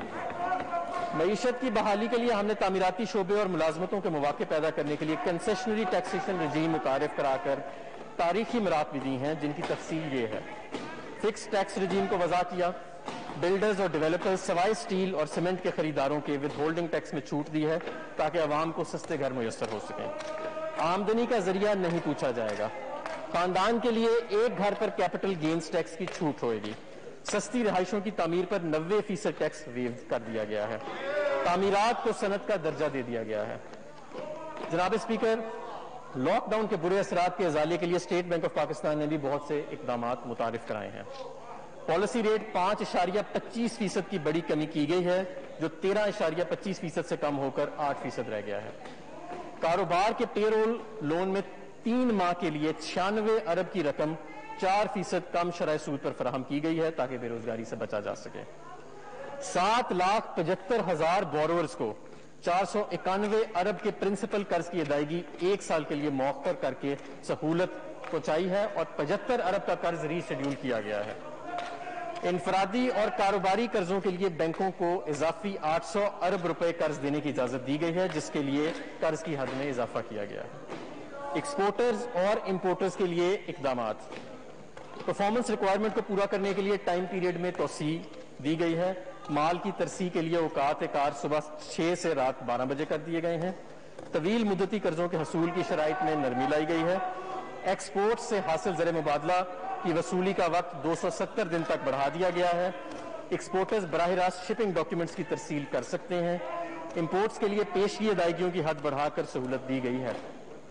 معیشت کی بحالی کے لیے ہم نے تعمیراتی شعبے اور ملازمتوں کے مواقع پیدا کرنے کے لیے کنسیشنری ٹیکسیشن رجیم متعارف کرا کر تاریخی مراعات بھی دی ہیں، جن کی تفصیل یہ ہے۔ فکس ٹیکس رجیم کو وضع کیا۔ بلڈرز اور ڈیولپرز سوائے سٹیل اور سیمنٹ کے خریداروں کے ود ہولڈنگ ٹیکس میں چھوٹ دی ہے، تاکہ عوام کو سستے گھر میسر ہو سکیں۔ آمدنی کا ذریعہ نہیں پوچھا جائے گا. خاندان کے لیے ایک گھر پر کیپٹل گینز ٹیکس کی چھوٹ ہوئے گی. سستی رہائشوں کی تعمیر پر نوے فیصد ٹیکس ویو کر دیا گیا ہے. تعمیرات کو صنعت کا درجہ دے دیا گیا ہے. جناب اسپیکر، لاک ڈاؤن کے برے اثرات کے ازالے کے لیے اسٹیٹ بینک آف پاکستان نے بھی بہت سے اقدامات متعارف کرائے ہیں. پالیسی ریٹ پانچ اشاریہ پچیس فیصد کی بڑی کمی کی گئی ہے، جو تیرہ اشاریہ پچیس فیصد سے کم ہو کر آٹھ فیصد رہ گیا ہے. کاروبار کے پے رول لون میں تین ماہ کے لیے چھیانوے ارب کی رقم چار فیصد کم شرح سود پر فراہم کی گئی ہے تاکہ بے روزگاری سے بچا جا سکے. سات لاکھ پچہتر ہزار بورورز کو چار سو اکانوے ارب کے پرنسپل قرض کی ادائیگی ایک سال کے لیے مؤخر کر کے سہولت پہنچائی ہے اور پچہتر ارب کا قرض ری شیڈیول کیا گیا ہے. انفرادی اور کاروباری قرضوں کے لیے بینکوں کو اضافی آٹھ سو ارب روپے قرض دینے کی اجازت دی گئی ہے، جس کے لیے قرض کی حد میں اضافہ کیا گیا ہے. ایکسپورٹرز اور امپورٹرز کے لیے اقدامات. پرفارمنس ریکوائرمنٹ کو پورا کرنے کے لیے ٹائم پیریڈ میں توسیع دی گئی ہے. مال کی ترسیح کے لیے اوقات کار صبح چھ سے رات بارہ بجے کر دیے گئے ہیں. طویل مدتی قرضوں کے حصول کی شرائط میں نرمی لائی گئی ہے. ایکسپورٹ سے حاصل زر مبادلہ کی وصولی کا وقت دو سو ستر دن تک بڑھا دیا گیا ہے. ایکسپورٹرز براہ راست شپنگ ڈاکیومنٹس کی ترسیل کر سکتے ہیں. امپورٹس کے لیے پیشگی ادائیگیوں کی حد بڑھا کر سہولت دی گئی ہے.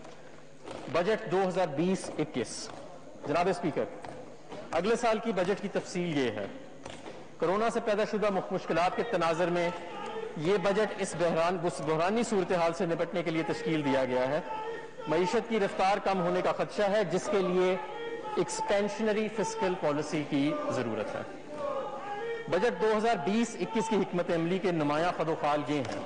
بجٹ دو ہزار بیس اکیس. جناب اسپیکر، اگلے سال کی بجٹ کی تفصیل یہ ہے. کرونا سے پیدا شدہ مشکلات کے تناظر میں یہ بجٹ اس بحران بحرانی صورتحال سے نپٹنے کے لیے تشکیل دیا گیا ہے. معیشت کی رفتار کم ہونے کا خدشہ ہے، جس کے لیے ایکسپینشنری فسکل پالیسی کی ضرورت ہے. بجٹ دو ہزار بیس اکیس کی حکمت عملی کے نمایاں خد و خال یہ ہیں.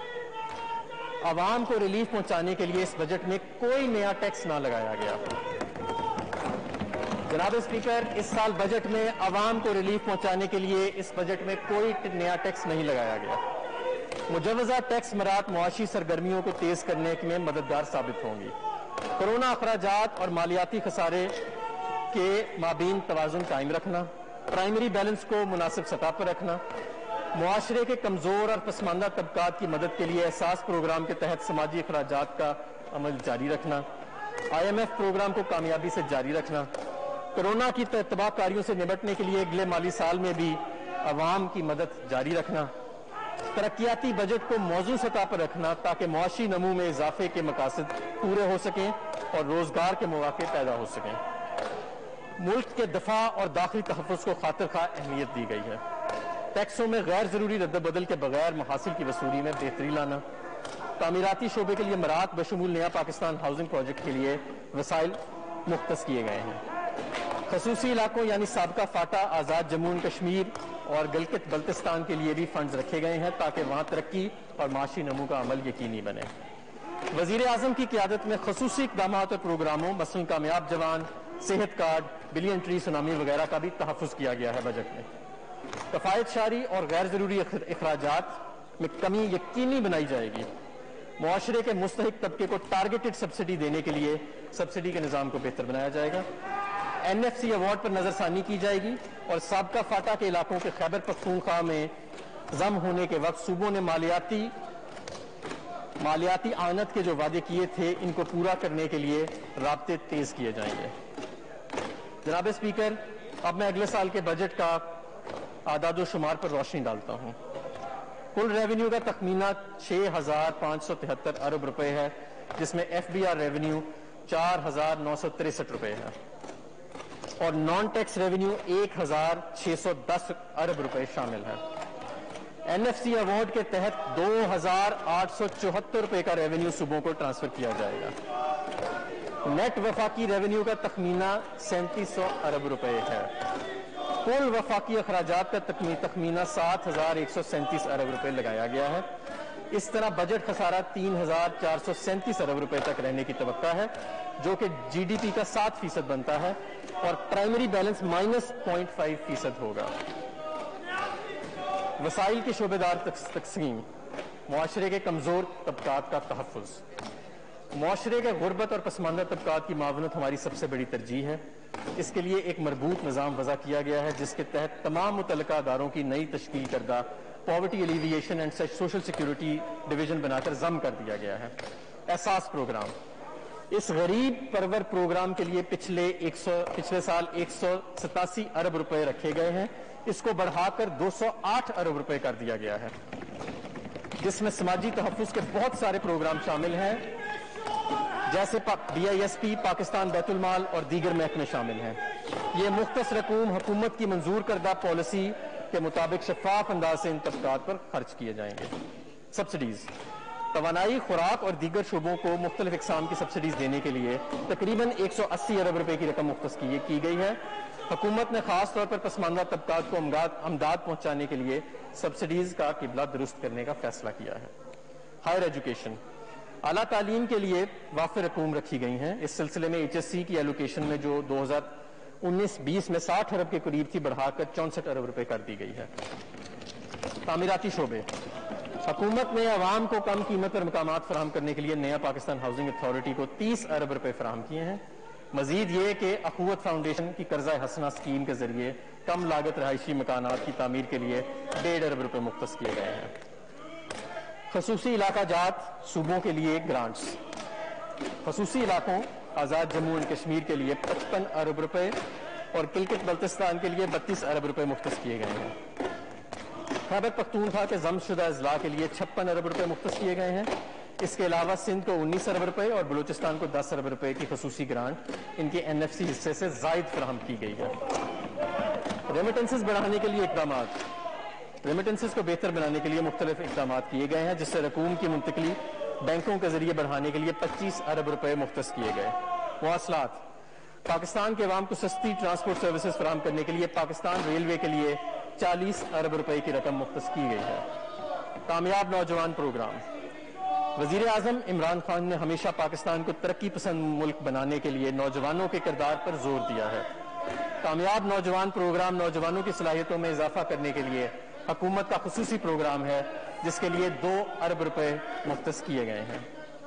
عوام کو ریلیف پہنچانے کے لیے اس بجٹ میں کوئی نیا ٹیکس نہ لگایا گیا. جناب اسپیکر، اس سال بجٹ میں عوام کو ریلیف پہنچانے کے لیے اس بجٹ میں کوئی نیا ٹیکس نہیں لگایا گیا. مجوزہ ٹیکس مرات معاشی سرگرمیوں کو تیز کرنے میں مددگار ثابت ہوں گی. کرونا اخراجات اور مالیاتی خسارے کے مابین توازن قائم رکھنا، پرائمری بیلنس کو مناسب سطح پر رکھنا، معاشرے کے کمزور اور پسماندہ طبقات کی مدد کے لیے احساس پروگرام کے تحت سماجی اخراجات کا عمل جاری رکھنا، آئی ایم ایف پروگرام کو کامیابی سے جاری رکھنا، کرونا کی تباہ کاریوں سے نمٹنے کے لیے اگلے مالی سال میں بھی عوام کی مدد جاری رکھنا، ترقیاتی بجٹ کو موزوں سطح پر رکھنا تاکہ معاشی نمو میں اضافے کے مقاصد پورے ہو سکیں اور روزگار کے مواقع پیدا ہو سکیں. ملک کے دفاع اور داخلی تحفظ کو خاطر خواہ اہمیت دی گئی ہے. ٹیکسوں میں غیر ضروری رد و بدل کے بغیر محاصل کی وصولی میں بہتری لانا، تعمیراتی شعبے کے لیے مراعات بشمول نیا پاکستان ہاؤسنگ پروجیکٹ کے لیے وسائل مختص کیے گئے ہیں. خصوصی علاقوں یعنی سابقہ فاٹا، آزاد جموں کشمیر اور گلگت بلتستان کے لیے بھی فنڈز رکھے گئے ہیں تاکہ وہاں ترقی اور معاشی نمو کا عمل یقینی بنے. وزیر اعظم کی قیادت میں خصوصی اقدامات اور پروگراموں مثلاً کامیاب جوان، صحت کارڈ، بلین ٹری سونامی وغیرہ کا بھی تحفظ کیا گیا ہے. بجٹ میں کفایت شاری اور غیر ضروری اخراجات میں کمی یقینی بنائی جائے گی. معاشرے کے مستحق طبقے کو ٹارگیٹڈ سبسڈی دینے کے لیے سبسڈی کے نظام کو بہتر بنایا جائے گا. این ایف سی ایوارڈ پر نظر ثانی کی جائے گی اور سابقہ فاٹا کے علاقوں کے خیبر پختونخوا میں ضم ہونے کے وقت صوبوں نے مالیاتی مالیاتی اعانت کے جو وعدے کیے تھے ان کو پورا کرنے کے لیے رابطے تیز کیے جائیں گے. جناب اسپیکر، اب میں اگلے سال کے بجٹ کا اعداد و شمار پر روشنی ڈالتا ہوں. کل ریونیو کا تخمینہ چھ ہزار پانچ سو تہتر ارب روپے ہے، جس میں ایف بی آر ریونیو چار ہزار نو سو تریسٹھ روپے ہے اور نان ٹیکس ریونیو ایک ہزار چھ سو دس ارب روپے شامل ہے. این ایف سی ایوارڈ کے تحت دو ہزار آٹھ سو چوہتر روپے کا ریونیو صوبوں کو ٹرانسفر کیا جائے گا. نیٹ وفاقی ریونیو کا تخمینہ سینتیس سو ارب روپے ہے. کل وفاقی اخراجات کا تخمینہ سات ہزار ایک سو سینتیس ارب روپے لگایا گیا ہے. اس طرح بجٹ خسارہ تین ہزار چار سو سینتیس ارب روپے تک رہنے کی توقع ہے، جو کہ جی ڈی پی کا سات فیصد بنتا ہے اور primary balance minus point five فیصد ہوگا. وسائل کی شعبے دار تقسیم، معاشرے کے کمزور طبقات کا تحفظ. معاشرے کے غربت اور پسماندہ طبقات کی معاونت ہماری سب سے بڑی ترجیح ہے. اس کے لیے ایک مربوط نظام وضع کیا گیا ہے جس کے تحت تمام متعلقہ اداروں کی نئی تشکیل کردہ poverty alleviation and social security division بنا کر ضم کر دیا گیا ہے. احساس پروگرام اس غریب پرور پروگرام کے لیے پچھلے ایک سو پچھلے سال ایک سو ستاسی ارب روپے رکھے گئے ہیں، اس کو بڑھا کر دو سو آٹھ ارب روپے کر دیا گیا ہے، جس میں سماجی تحفظ کے بہت سارے پروگرام شامل ہیں، جیسے D I S P, Pakistan Bait ul Mal اور دیگر محکمے شامل ہیں۔ یہ مختص رقوم حکومت کی منظور کردہ پالیسی کے مطابق شفاف انداز سے ان طبقات پر خرچ کیے جائیں گے۔ سبسڈیز، توانائی، خوراک اور دیگر شعبوں کو مختلف اقسام کی سبسڈیز دینے کے لیے تقریباً ایک سو اسی ارب روپے کی رقم مختص کی گئی ہے۔ حکومت نے خاص طور پر پسماندہ طبقات کو امداد پہنچانے کے لیے سبسڈیز کا قبلہ درست کرنے کا فیصلہ کیا ہے۔ ہائر ایجوکیشن، اعلیٰ تعلیم کے لیے وافر رقوم رکھی گئی ہیں۔ اس سلسلے میں ایچ ایس سی کی ایلوکیشن میں جو دو ہزار انیس بیس میں ساٹھ ارب کے قریب تھی، بڑھا کر چونسٹھ ارب روپے کر دی گئی ہے۔ تعمیراتی شعبے، حکومت نے عوام کو کم قیمت پر مقامات فراہم کرنے کے لیے نیا پاکستان ہاؤسنگ اتھارٹی کو تیس ارب روپے فراہم کیے ہیں۔ مزید یہ کہ اخوت فاؤنڈیشن کی قرضہ حسنہ اسکیم کے ذریعے کم لاگت رہائشی مکانات کی تعمیر کے لیے ڈیڑھ ارب روپے مختص کیے گئے ہیں۔ خصوصی علاقہ جات صوبوں کے لیے گرانٹس، خصوصی علاقوں آزاد جموں اینڈ کشمیر کے لیے پچپن ارب روپے اور گلگت بلتستان کے لیے بتیس ارب روپے مختص کیے گئے ہیں۔ خیبر پختونخوا کے ضم شدہ اضلاع کے لیے چھپن ارب روپے مختص کیے گئے ہیں۔ اس کے علاوہ سندھ کو انیس ارب روپے اور بلوچستان کو دس ارب روپے کی خصوصی گرانٹ ان کے این ایف سی حصے سے زائد فراہم کی گئی ہے۔ ریمیٹنسز بڑھانے کے لیے اقدامات، ریمیٹنسز کو بہتر بنانے کے لیے مختلف اقدامات کیے گئے ہیں، جس سے رقوم کی منتقلی بینکوں کے ذریعے بڑھانے کے لیے پچیس ارب روپے مختص کیے گئے۔ مواصلات، پاکستان کے عوام کو سستی ٹرانسپورٹ سروسز فراہم کرنے کے لیے پاکستان ریلوے کے لیے چالیس ارب روپے کی رقم مختص کی گئی ہے۔ کامیاب نوجوان پروگرام، وزیر اعظم عمران خان نے ہمیشہ پاکستان کو ترقی پسند ملک بنانے کے لیے نوجوانوں کے کردار پر زور دیا ہے۔ کامیاب نوجوان پروگرام نوجوانوں کی صلاحیتوں میں اضافہ کرنے کے لیے حکومت کا خصوصی پروگرام ہے، جس کے لیے دو ارب روپے مختص کیے گئے ہیں۔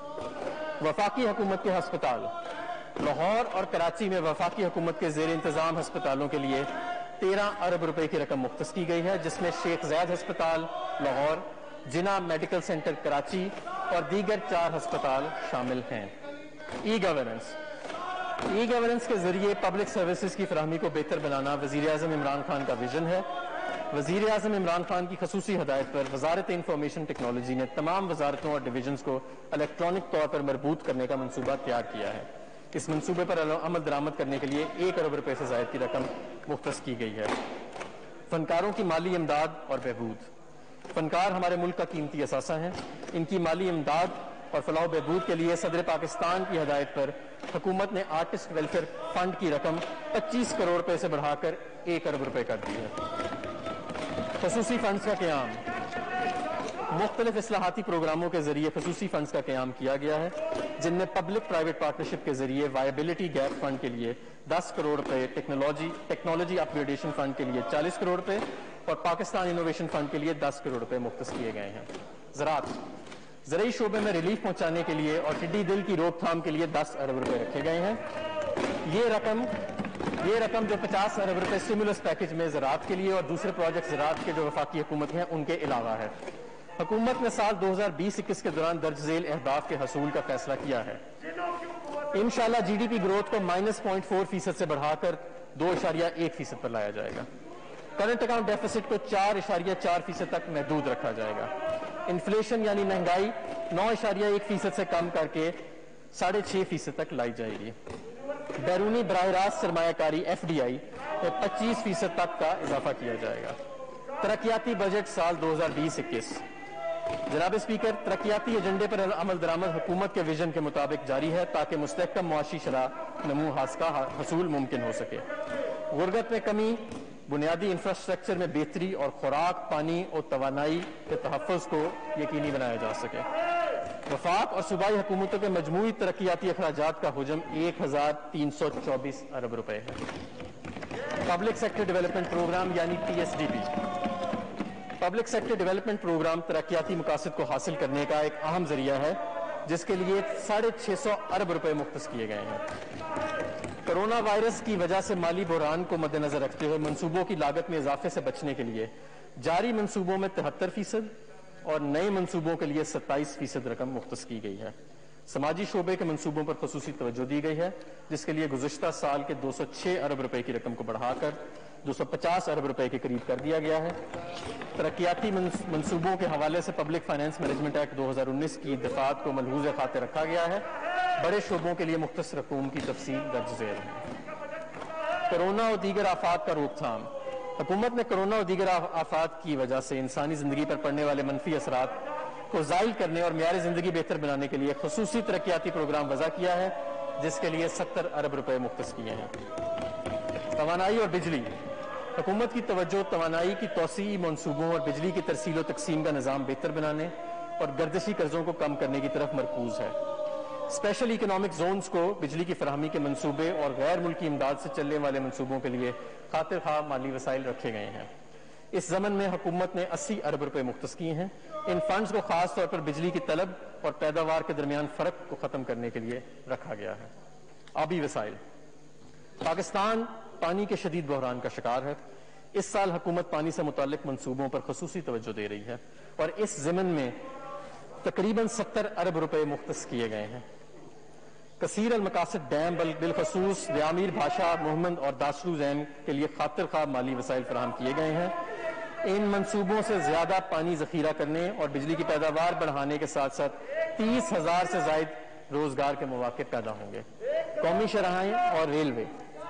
وفاقی حکومت کے ہسپتال، لاہور اور کراچی میں وفاقی حکومت کے زیر انتظام ہسپتالوں کے لیے تیرہ ارب روپے کی رقم مختص کی گئی ہے، جس میں شیخ زید ہسپتال لاہور، جناح میڈیکل سینٹر کراچی اور دیگر چار ہسپتال شامل ہیں۔ ای گورننس، ای گورننس کے ذریعے پبلک سروسز کی فراہمی کو بہتر بنانا وزیر اعظم عمران خان کا ویژن ہے۔ وزیر اعظم عمران خان کی خصوصی ہدایت پر وزارت انفارمیشن ٹیکنالوجی نے تمام وزارتوں اور ڈویژنز کو الیکٹرانک طور پر مربوط کرنے کا منصوبہ تیار کیا ہے۔ اس منصوبے پر عمل درآمد کرنے کے لیے ایک ارب روپے سے زائد کی رقم مختص کی گئی ہے۔ فنکاروں کی مالی امداد اور بہبود، فنکار ہمارے ملک کا قیمتی اثاثہ ہیں، ان کی مالی امداد اور فلاح و بہبود کے لیے صدر پاکستان کی ہدایت پر حکومت نے آرٹسٹ ویلفیئر فنڈ کی رقم پچیس کروڑ روپے سے بڑھا کر ایک ارب روپے کر دی ہے۔ خصوصی فنڈز کا قیام، مختلف اصلاحاتی پروگراموں کے ذریعے خصوصی فنڈز کا قیام کیا گیا ہے، جن میں پبلک پرائیویٹ پارٹنرشپ کے ذریعے وائبلٹی گیپ فنڈ کے لیے دس کروڑ روپے، technology technology upgradation fund کے لیے چالیس کروڑ روپے اور پاکستان انوویشن فنڈ کے لیے دس کروڑ روپے مختص کیے گئے ہیں۔ زراعت، زرعی شعبے میں ریلیف پہنچانے کے لیے اور ٹڈی دل کی روک تھام کے لیے دس ارب روپے رکھے گئے ہیں۔ یہ رقم یہ رقم جو پچاس ارب روپے اسٹیمولس پیکج میں زراعت کے لیے اور دوسرے پروجیکٹ زراعت کے جو وفاقی حکومت ہیں ان کے علاوہ ہے۔ حکومت نے سال دو ہزار بیس اکیس کے دوران درج ذیل اہداف کے حصول کا فیصلہ کیا ہے۔ انشاءاللہ جی ڈی پی گروتھ کو مائنس پوائنٹ فور فیصد سے بڑھا کر دو اشاریہ ایک فیصد پر لایا جائے گا۔ کرنٹ اکاؤنٹ ڈیفیسٹ کو چار اشاریہ چار فیصد تک محدود رکھا جائے گا۔ انفلیشن یعنی مہنگائی نو اشاریہ ایک فیصد سے کم کر کے ساڑھے چھ فیصد تک لائی جائے گی۔ بیرونی براہ راست سرمایہ کاری ایف ڈی آئی میں پچیس فیصد تک کا اضافہ کیا جائے گا۔ ترقیاتی بجٹ سال دو ہزار بیس اکیس، جناب اسپیکر، ترقیاتی ایجنڈے پر عمل درآمد حکومت کے ویژن کے مطابق جاری ہے تاکہ مستحکم معاشی شرح نمو کا حصول ممکن ہو سکے۔ غربت میں کمی، بنیادی انفراسٹرکچر میں بہتری اور خوراک، پانی اور توانائی کے تحفظ کو یقینی بنایا جا سکے۔ وفاق اور صوبائی حکومتوں کے مجموعی ترقیاتی اخراجات کا حجم ایک ہزار تین سو چوبیس ارب روپے ہے۔ پبلک سیکٹر ڈیولپمنٹ پروگرام یعنی P S D P, public sector development program ترقیاتی مقاصد کو حاصل کرنے کا ایک اہم ذریعہ ہے، جس کے لیے ساڑھے چھ سو ارب روپے مختص کیے گئے ہیں۔ کرونا وائرس کی وجہ سے مالی بحران کو مد نظر رکھتے ہوئے منصوبوں کی لاگت میں اضافے سے بچنے کے لیے جاری منصوبوں میں تہتر فیصد اور نئے منصوبوں کے لیے ستائیس فیصد رقم مختص کی گئی ہے۔ سماجی شعبے کے منصوبوں پر خصوصی توجہ دی گئی ہے، جس کے لیے گزشتہ سال کے دو سو چھ ارب روپے کی رقم کو بڑھا کر دو سو پچاس ارب روپے کے قریب کر دیا گیا ہے۔ ترقیاتی منصوبوں کے حوالے سے پبلک فائنانس مینجمنٹ ایکٹ دو ہزار انیس کی دفعات کو ملحوظ خاطر رکھا گیا ہے۔ بڑے شعبوں کے لیے مختص رقوم کی تفصیل درج ذیل ہے۔ کرونا اور دیگر آفات کا روک تھام۔ حکومت نے کرونا اور دیگر آفات کی وجہ سے انسانی زندگی پر پڑنے والے منفی اثرات کو زائل کرنے اور معیار زندگی بہتر بنانے کے لیے خصوصی ترقیاتی پروگرام وضع کیا ہے، جس کے لیے ستر ارب روپے مختص کیے ہیں۔ توانائی اور بجلی۔ حکومت کی توجہ توانائی کی توسیعی منصوبوں اور بجلی کی ترسیل و تقسیم کا نظام بہتر بنانے اور گردشی قرضوں کو کم کرنے کی طرف مرکوز ہے۔ اسپیشل اکنامک زونز کو بجلی کی فراہمی کے منصوبے اور غیر ملکی امداد سے چلنے والے منصوبوں کے لیے خاطر خواہ مالی وسائل رکھے گئے ہیں۔ اس ضمن میں حکومت نے اسی ارب روپے مختص کیے ہیں۔ ان فنڈز کو خاص طور پر بجلی کی طلب اور پیداوار کے درمیان فرق کو ختم کرنے کے لیے رکھا گیا ہے۔ آبی وسائل۔ پاکستان پانی کے شدید بحران کا شکار ہے۔ اس سال حکومت پانی سے متعلق منصوبوں پر خصوصی توجہ دے رہی ہے اور اس ضمن میں تقریباً ستر ارب روپے مختص کیے گئے ہیں۔ کثیر المقاصد ڈیم بالخصوص دیامیر بھاشا محمد اور داسلو زیم کے لیے خاطر خواہ مالی وسائل فراہم کیے گئے ہیں۔ ان منصوبوں سے زیادہ پانی ذخیرہ کرنے اور بجلی کی پیداوار بڑھانے کے ساتھ ساتھ تیس ہزار سے زائد روزگار کے مواقع پیدا ہوں گے۔ قومی شاہراہیں اور ریلوے۔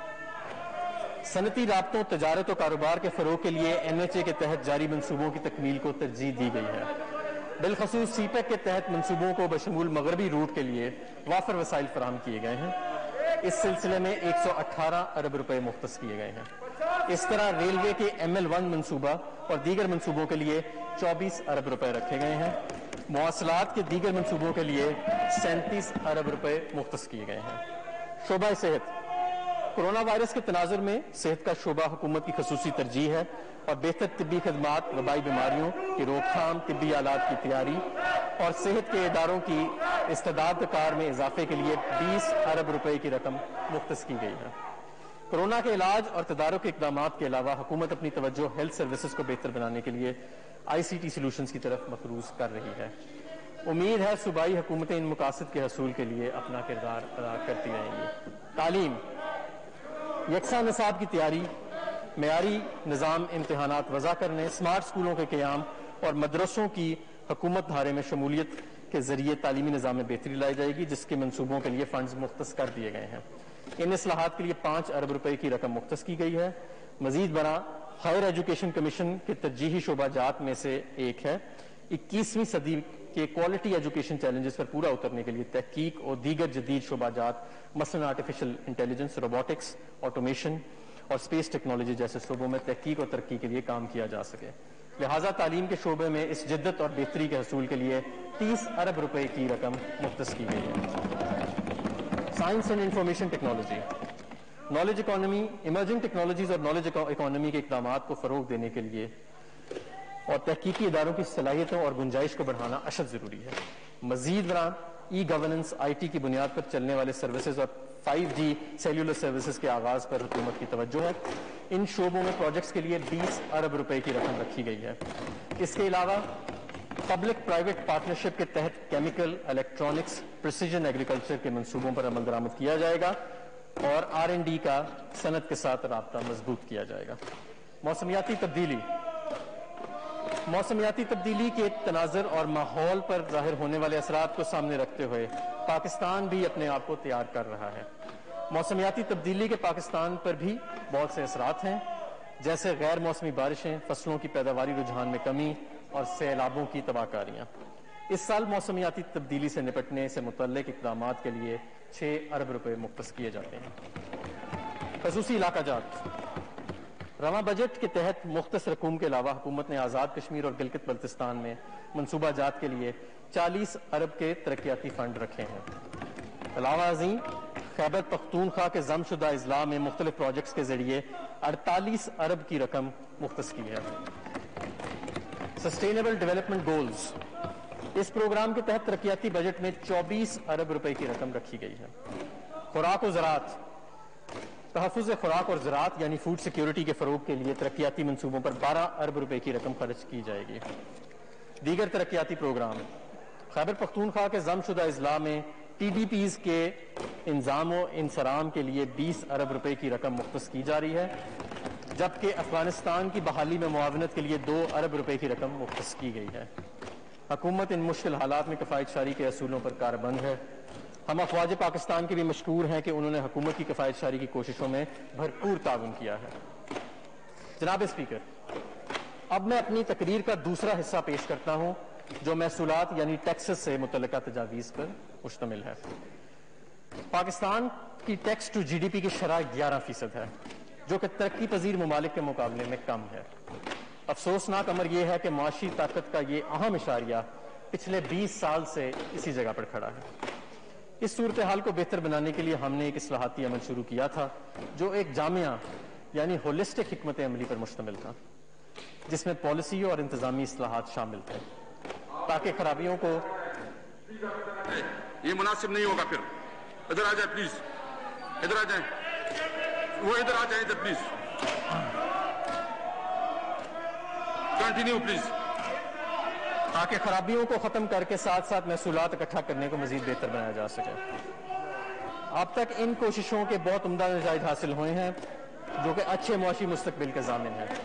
صنعتی رابطوں، تجارت و کاروبار کے فروغ کے لیے این ایچ اے کے تحت جاری منصوبوں کی تکمیل کو ترجیح دی گئی ہے۔ بالخصوص سی پیک کے تحت منصوبوں کو بشمول مغربی روٹ کے لیے وافر وسائل فراہم کیے گئے ہیں۔ اس سلسلے میں ایک سو اٹھارہ ارب روپے مختص کیے گئے ہیں۔ اس طرح ریلوے کے ایم ایل ون منصوبہ اور دیگر منصوبوں کے لیے چوبیس ارب روپے رکھے گئے ہیں۔ مواصلات کے دیگر منصوبوں کے لیے سینتیس ارب روپے مختص کیے گئے ہیں۔ شعبہ صحت۔ کورونا وائرس کے تناظر میں صحت کا شعبہ حکومت کی خصوصی ترجیح ہے اور بہتر طبی خدمات، وبائی بیماریوں کی روک تھام، طبی آلات کی تیاری اور صحت کے اداروں کی استعداد کار میں اضافے کے لیے بیس ارب روپے کی رقم مختص کی گئی ہے۔ کورونا کے علاج اور تدارک اقدامات کے علاوہ حکومت اپنی توجہ ہیلتھ سروسز کو بہتر بنانے کے لیے آئی سی ٹی سولوشنز کی طرف مقروض کر رہی ہے۔ امید ہے صوبائی حکومتیں ان مقاصد کے حصول کے لیے اپنا کردار ادا کرتی رہیں گی۔ تعلیم۔ یکساں نصاب کی تیاری، معیاری نظام امتحانات وضع کرنے، اسمارٹ اسکولوں کے قیام اور مدرسوں کی حکومت دھارے میں شمولیت کے ذریعے تعلیمی نظام میں بہتری لائی جائے گی، جس کے منصوبوں کے لیے فنڈز مختص کر دیے گئے ہیں۔ ان اصلاحات کے لیے پانچ ارب روپے کی رقم مختص کی گئی ہے۔ مزید برآں ہائر ایجوکیشن کمیشن کے ترجیحی شعبہ جات میں سے ایک ہے۔ اکیسویں صدی کے کوالٹی ایجوکیشن چیلنجز پر پورا اترنے کے لیے تحقیق اور دیگر جدید شعبہ جات مثلاً آرٹیفیشل انٹیلیجنس، روبوٹکس، آٹومیشن اور اسپیس ٹیکنالوجی جیسے شعبوں میں تحقیق اور ترقی کے لیے کام کیا جا سکے۔ لہٰذا تعلیم کے شعبے میں اس جدت اور بہتری کے حصول کے لیے تیس ارب روپے کی رقم مختص کی گئی ہے۔ Science and information technology. Knowledge economy, emerging technologies اور نالج اکانومی کے اقدامات کو فروغ دینے کے لیے اور تحقیقی اداروں کی صلاحیتوں اور گنجائش کو بڑھانا اشد ضروری ہے۔ مزید برآں ای گورننس، آئی ٹی کی بنیاد پر چلنے والے سروسز اور فائیو جی سیلولر سروسز کے آغاز پر حکومت کی توجہ ہے۔ ان شعبوں میں پروجیکٹس کے لیے بیس ارب روپے کی رقم رکھی گئی ہے۔ اس کے علاوہ پبلک پرائیویٹ پارٹنرشپ کے تحت کیمیکل، الیکٹرانکس، پریسیجن ایگریکلچر کے منصوبوں پر عمل درآمد کیا جائے گا اور آر این ڈی کا صنعت کے ساتھ رابطہ مضبوط کیا جائے گا۔ موسمیاتی تبدیلی۔ موسمیاتی تبدیلی کے تناظر اور ماحول پر ظاہر ہونے والے اثرات کو سامنے رکھتے ہوئے پاکستان بھی اپنے آپ کو تیار کر رہا ہے۔ موسمیاتی تبدیلی کے پاکستان پر بھی بہت سے اثرات ہیں، جیسے غیر موسمی بارشیں، فصلوں کی پیداواری رجحان میں کمی اور سیلابوں کی تباہ کاریاں۔ اس سال موسمیاتی تبدیلی سے نپٹنے سے متعلق اقدامات کے لیے چھ ارب روپے مختص کیے جاتے ہیں۔ خصوصی علاقہ جات۔ رواں بجٹ کے تحت مختص رقوم کے علاوہ حکومت نے آزاد کشمیر اور گلگت بلتستان میں منصوبہ جات کے لیے چالیس ارب کے ترقیاتی فنڈ رکھے ہیں۔ علاوہ ازیں خیبر پختونخوا کے ضم شدہ اضلاع میں مختلف پروجیکٹس کے ذریعے اڑتالیس ارب کی رقم مختص کی ہے۔ Sustainable development goals. اس پروگرام کے تحت ترقیاتی بجٹ میں چوبیس ارب روپے کی رقم رکھی گئی ہے۔ خوراک و زراعت۔ تحفظ خوراک اور زراعت یعنی فوڈ سیکیورٹی کے فروغ کے لیے ترقیاتی منصوبوں پر بارہ ارب روپے کی رقم خرچ کی جائے گی۔ دیگر ترقیاتی پروگرام۔ خیبر پختونخوا کے ضم شدہ اضلاع میں ٹی ڈی پیز کے انضام و انصرام کے لیے بیس ارب روپے کی رقم مختص کی جا رہی ہے، جبکہ افغانستان کی بحالی میں معاونت کے لیے دو ارب روپے کی رقم مختص کی گئی ہے۔ حکومت ان مشکل حالات میں کفایت شاری کے اصولوں پر کاربند ہے۔ ہم افواج پاکستان کے بھی مشکور ہیں کہ انہوں نے حکومت کی کفایت شاری کی کوششوں میں بھرپور تعاون کیا ہے۔ جناب اسپیکر، اب میں اپنی تقریر کا دوسرا حصہ پیش کرتا ہوں جو محصولات یعنی ٹیکسز سے متعلقہ تجاویز پر مشتمل ہے۔ پاکستان کی tax to G D P کی شرح گیارہ فیصد ہے، جو کہ ترقی پذیر ممالک کے مقابلے میں کم ہے۔ افسوسناک امر یہ ہے کہ معاشی طاقت کا یہ اہم اشاریہ پچھلے بیس سال سے اسی جگہ پر کھڑا ہے۔ اس صورتحال کو بہتر بنانے کے لیے ہم نے ایک اصلاحاتی عمل شروع کیا تھا جو ایک جامعہ یعنی ہولسٹک حکمت عملی پر مشتمل تھا، جس میں پالیسی اور انتظامی اصلاحات شامل تھے تاکہ خرابیوں کو یہ مناسب نہیں ہوگا۔ پھر ادھر آ جائیں پلیز، ادھر آ جائیں، وہ ادھر آ جائیں ادھر پلیز، کنٹینیو پلیز۔ تاکہ خرابیوں کو ختم کر کے ساتھ ساتھ محصولات اکٹھا کرنے کو مزید بہتر بنایا جا سکے۔ اب تک ان کوششوں کے بہت عمدہ نتائج حاصل ہوئے ہیں جو کہ اچھے معاشی مستقبل کے ضامن ہیں۔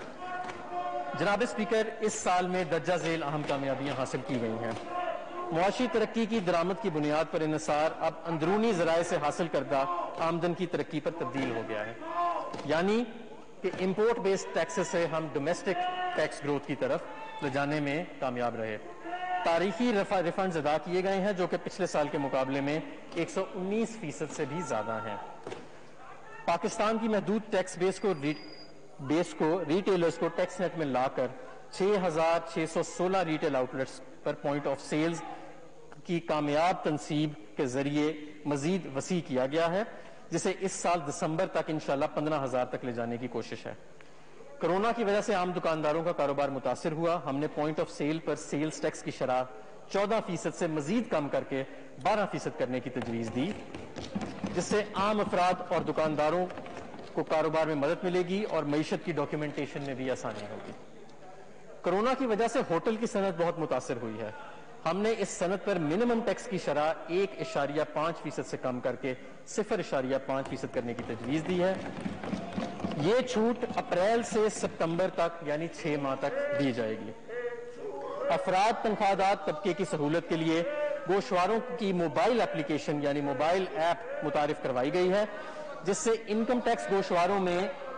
جناب اسپیکر، اس سال میں درجہ ذیل اہم کامیابیاں حاصل کی گئی ہیں۔ معاشی ترقی کی درآمد کی بنیاد پر انحصار اب اندرونی ذرائع سے حاصل کردہ آمدن کی ترقی پر تبدیل ہو گیا ہے، یعنی کہ امپورٹ بیسڈ ٹیکسز سے ہم ڈومیسٹک ٹیکس گروتھ کی طرف لے جانے میں کامیاب رہے۔ تاریخی ریفنڈز ادا کیے گئے ہیں جو کہ پچھلے سال کے مقابلے میں ایک سو انیس فیصد سے بھی زیادہ ہیں۔ پاکستان کی محدود ٹیکس بیس کو بیس کو ریٹیلرز کو ٹیکس نیٹ میں لا کر چھ ہزار چھ سو سولہ ریٹیل آؤٹلیٹس پر پوائنٹ آف سیلز کی کامیاب تنصیب کے ذریعے مزید وسیع کیا گیا ہے، جسے اس سال دسمبر تک انشاءاللہ پندرہ ہزار تک لے جانے کی کوشش ہے۔ کرونا کی وجہ سے عام دکانداروں کا کاروبار متاثر ہوا۔ ہم نے پوائنٹ آف سیل پر سیلز ٹیکس کی شرح چودہ فیصد سے مزید کم کر کے بارہ فیصد کرنے کی تجویز دی، جس سے عام افراد اور دکانداروں کو کاروبار میں مدد ملے گی اور معیشت کی ڈاکیومنٹیشن میں بھی آسانی ہوگی۔ کرونا کی وجہ سے ہوٹل کی صنعت بہت متاثر ہوئی ہے۔ ہم نے اس صنعت پر منیمم ٹیکس کی شرح ایک اشاریہ پانچ فیصد سے کم کر کے صفر اشاریہ پانچ فیصد کرنے کی تجویز دی ہے۔ یہ چھوٹ اپریل سے ستمبر تک یعنی چھ ماہ تک دی جائے گی۔ افراد تنخواہ دار طبقے کی سہولت کے لیے گوشواروں کی موبائل اپلیکیشن یعنی موبائل ایپ متعارف کروائی گئی ہے، جس سے انکم ٹیکس گوشواروں میں